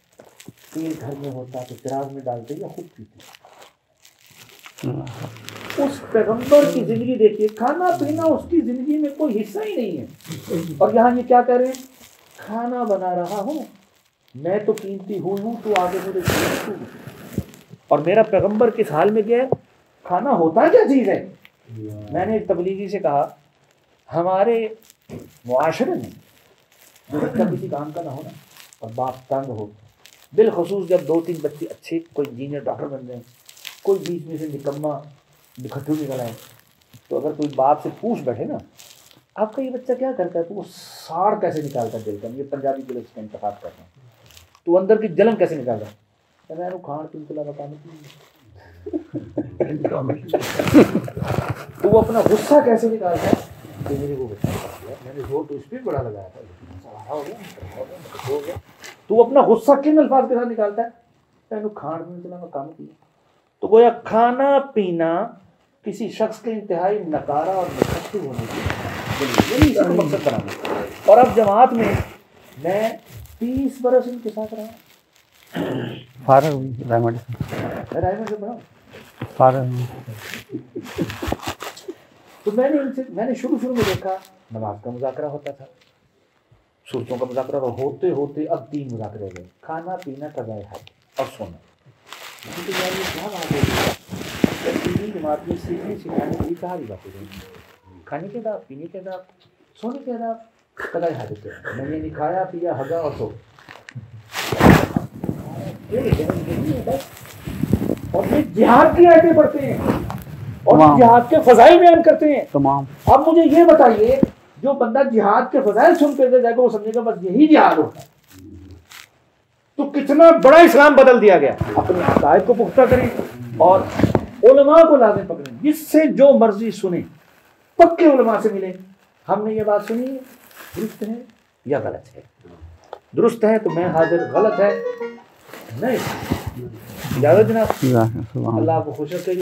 तेल घर में होता तो चिराग में डालते या खुद पीते। उस पैगंबर की जिंदगी देखिए, खाना पीना उसकी जिंदगी में कोई हिस्सा ही नहीं है। और यहाँ ये क्या कह रहे हैं, खाना बना रहा हूँ मैं तो कीमती हुई हूँ, तो आगे मुझे और मेरा पैगंबर किस हाल में गया है, खाना होता क्या चीज़ है। मैंने एक तबलीगी से कहा, हमारे मुआशरे में जो बच्चा किसी काम का ना हो ना और बाप तंग हो, बिलखसूस जब 2-3 बच्चे अच्छे कोई इंजीनियर डॉक्टर बन जाए, कोई बीच में से निकम्मा निखट्टू निकल आए, तो अगर कोई बाप से पूछ बैठे ना आपका ये बच्चा क्या करता है, तो वो साड़ कैसे निकालता है दिल का, ये पंजाबी के इसका इंतखाब करना, तो अंदर की जलन कैसे निकाल रहा है, मैं खान पीन के अलावा काम तो वो अपना गुस्सा कैसे निकालता है कि मेरे को बच्चा, मैंने जोर तो इस पर बड़ा लगाया था, हो गया, तो वो अपना गुस्सा किन अल्फाज के साथ निकालता है, मैंने खान पीन के अलावा काम किया। तो गोया खाना पीना किसी शख्स के इंतहाई नकारा और निखट्टू होने की इसको मकसद बनाना। और अब जमात में मैं 30 बरस इनके साथ रहा, रायमंड से पढ़ा, तो मैंने शुरू में देखा नमाज का मुज़ाकरा होता था, सूरतों का मुज़ाकरा होते होते अब 3 मुज़ाकरे गए, खाना पीना कज़ाए हज और सोना। तो यार ये क्या बात है, तीन जमात में सीखने सिखाने की सारी बातें रही, खाने के दाव, पीने के दाव, सोने के दाव, कज़ाए हज के, मैंने नहीं खाया पिया हगा और सो, और ये जिहाद की आयतें पढ़ते हैं और जिहाद के फजाइल बयान करते हैं तमाम। अब मुझे ये बताइए, जो बंदा जिहाद के फजाइल सुन के जाएगा वो समझेगा बस यही जिहाद होता है, तो कितना बड़ा इस्लाम बदल दिया गया। अपने अकायद को पुख्ता करें और उलमा को लाज़िम पकड़ें, जिससे जो मर्जी सुने, पक्के उलमा से मिले, हमने ये बात सुनी दुरुस्त है या गलत है, दुरुस्त है तो मैं हाजिर, गलत है नहीं। इजाज़त जनाब, अल्लाह आपको खुश रखे।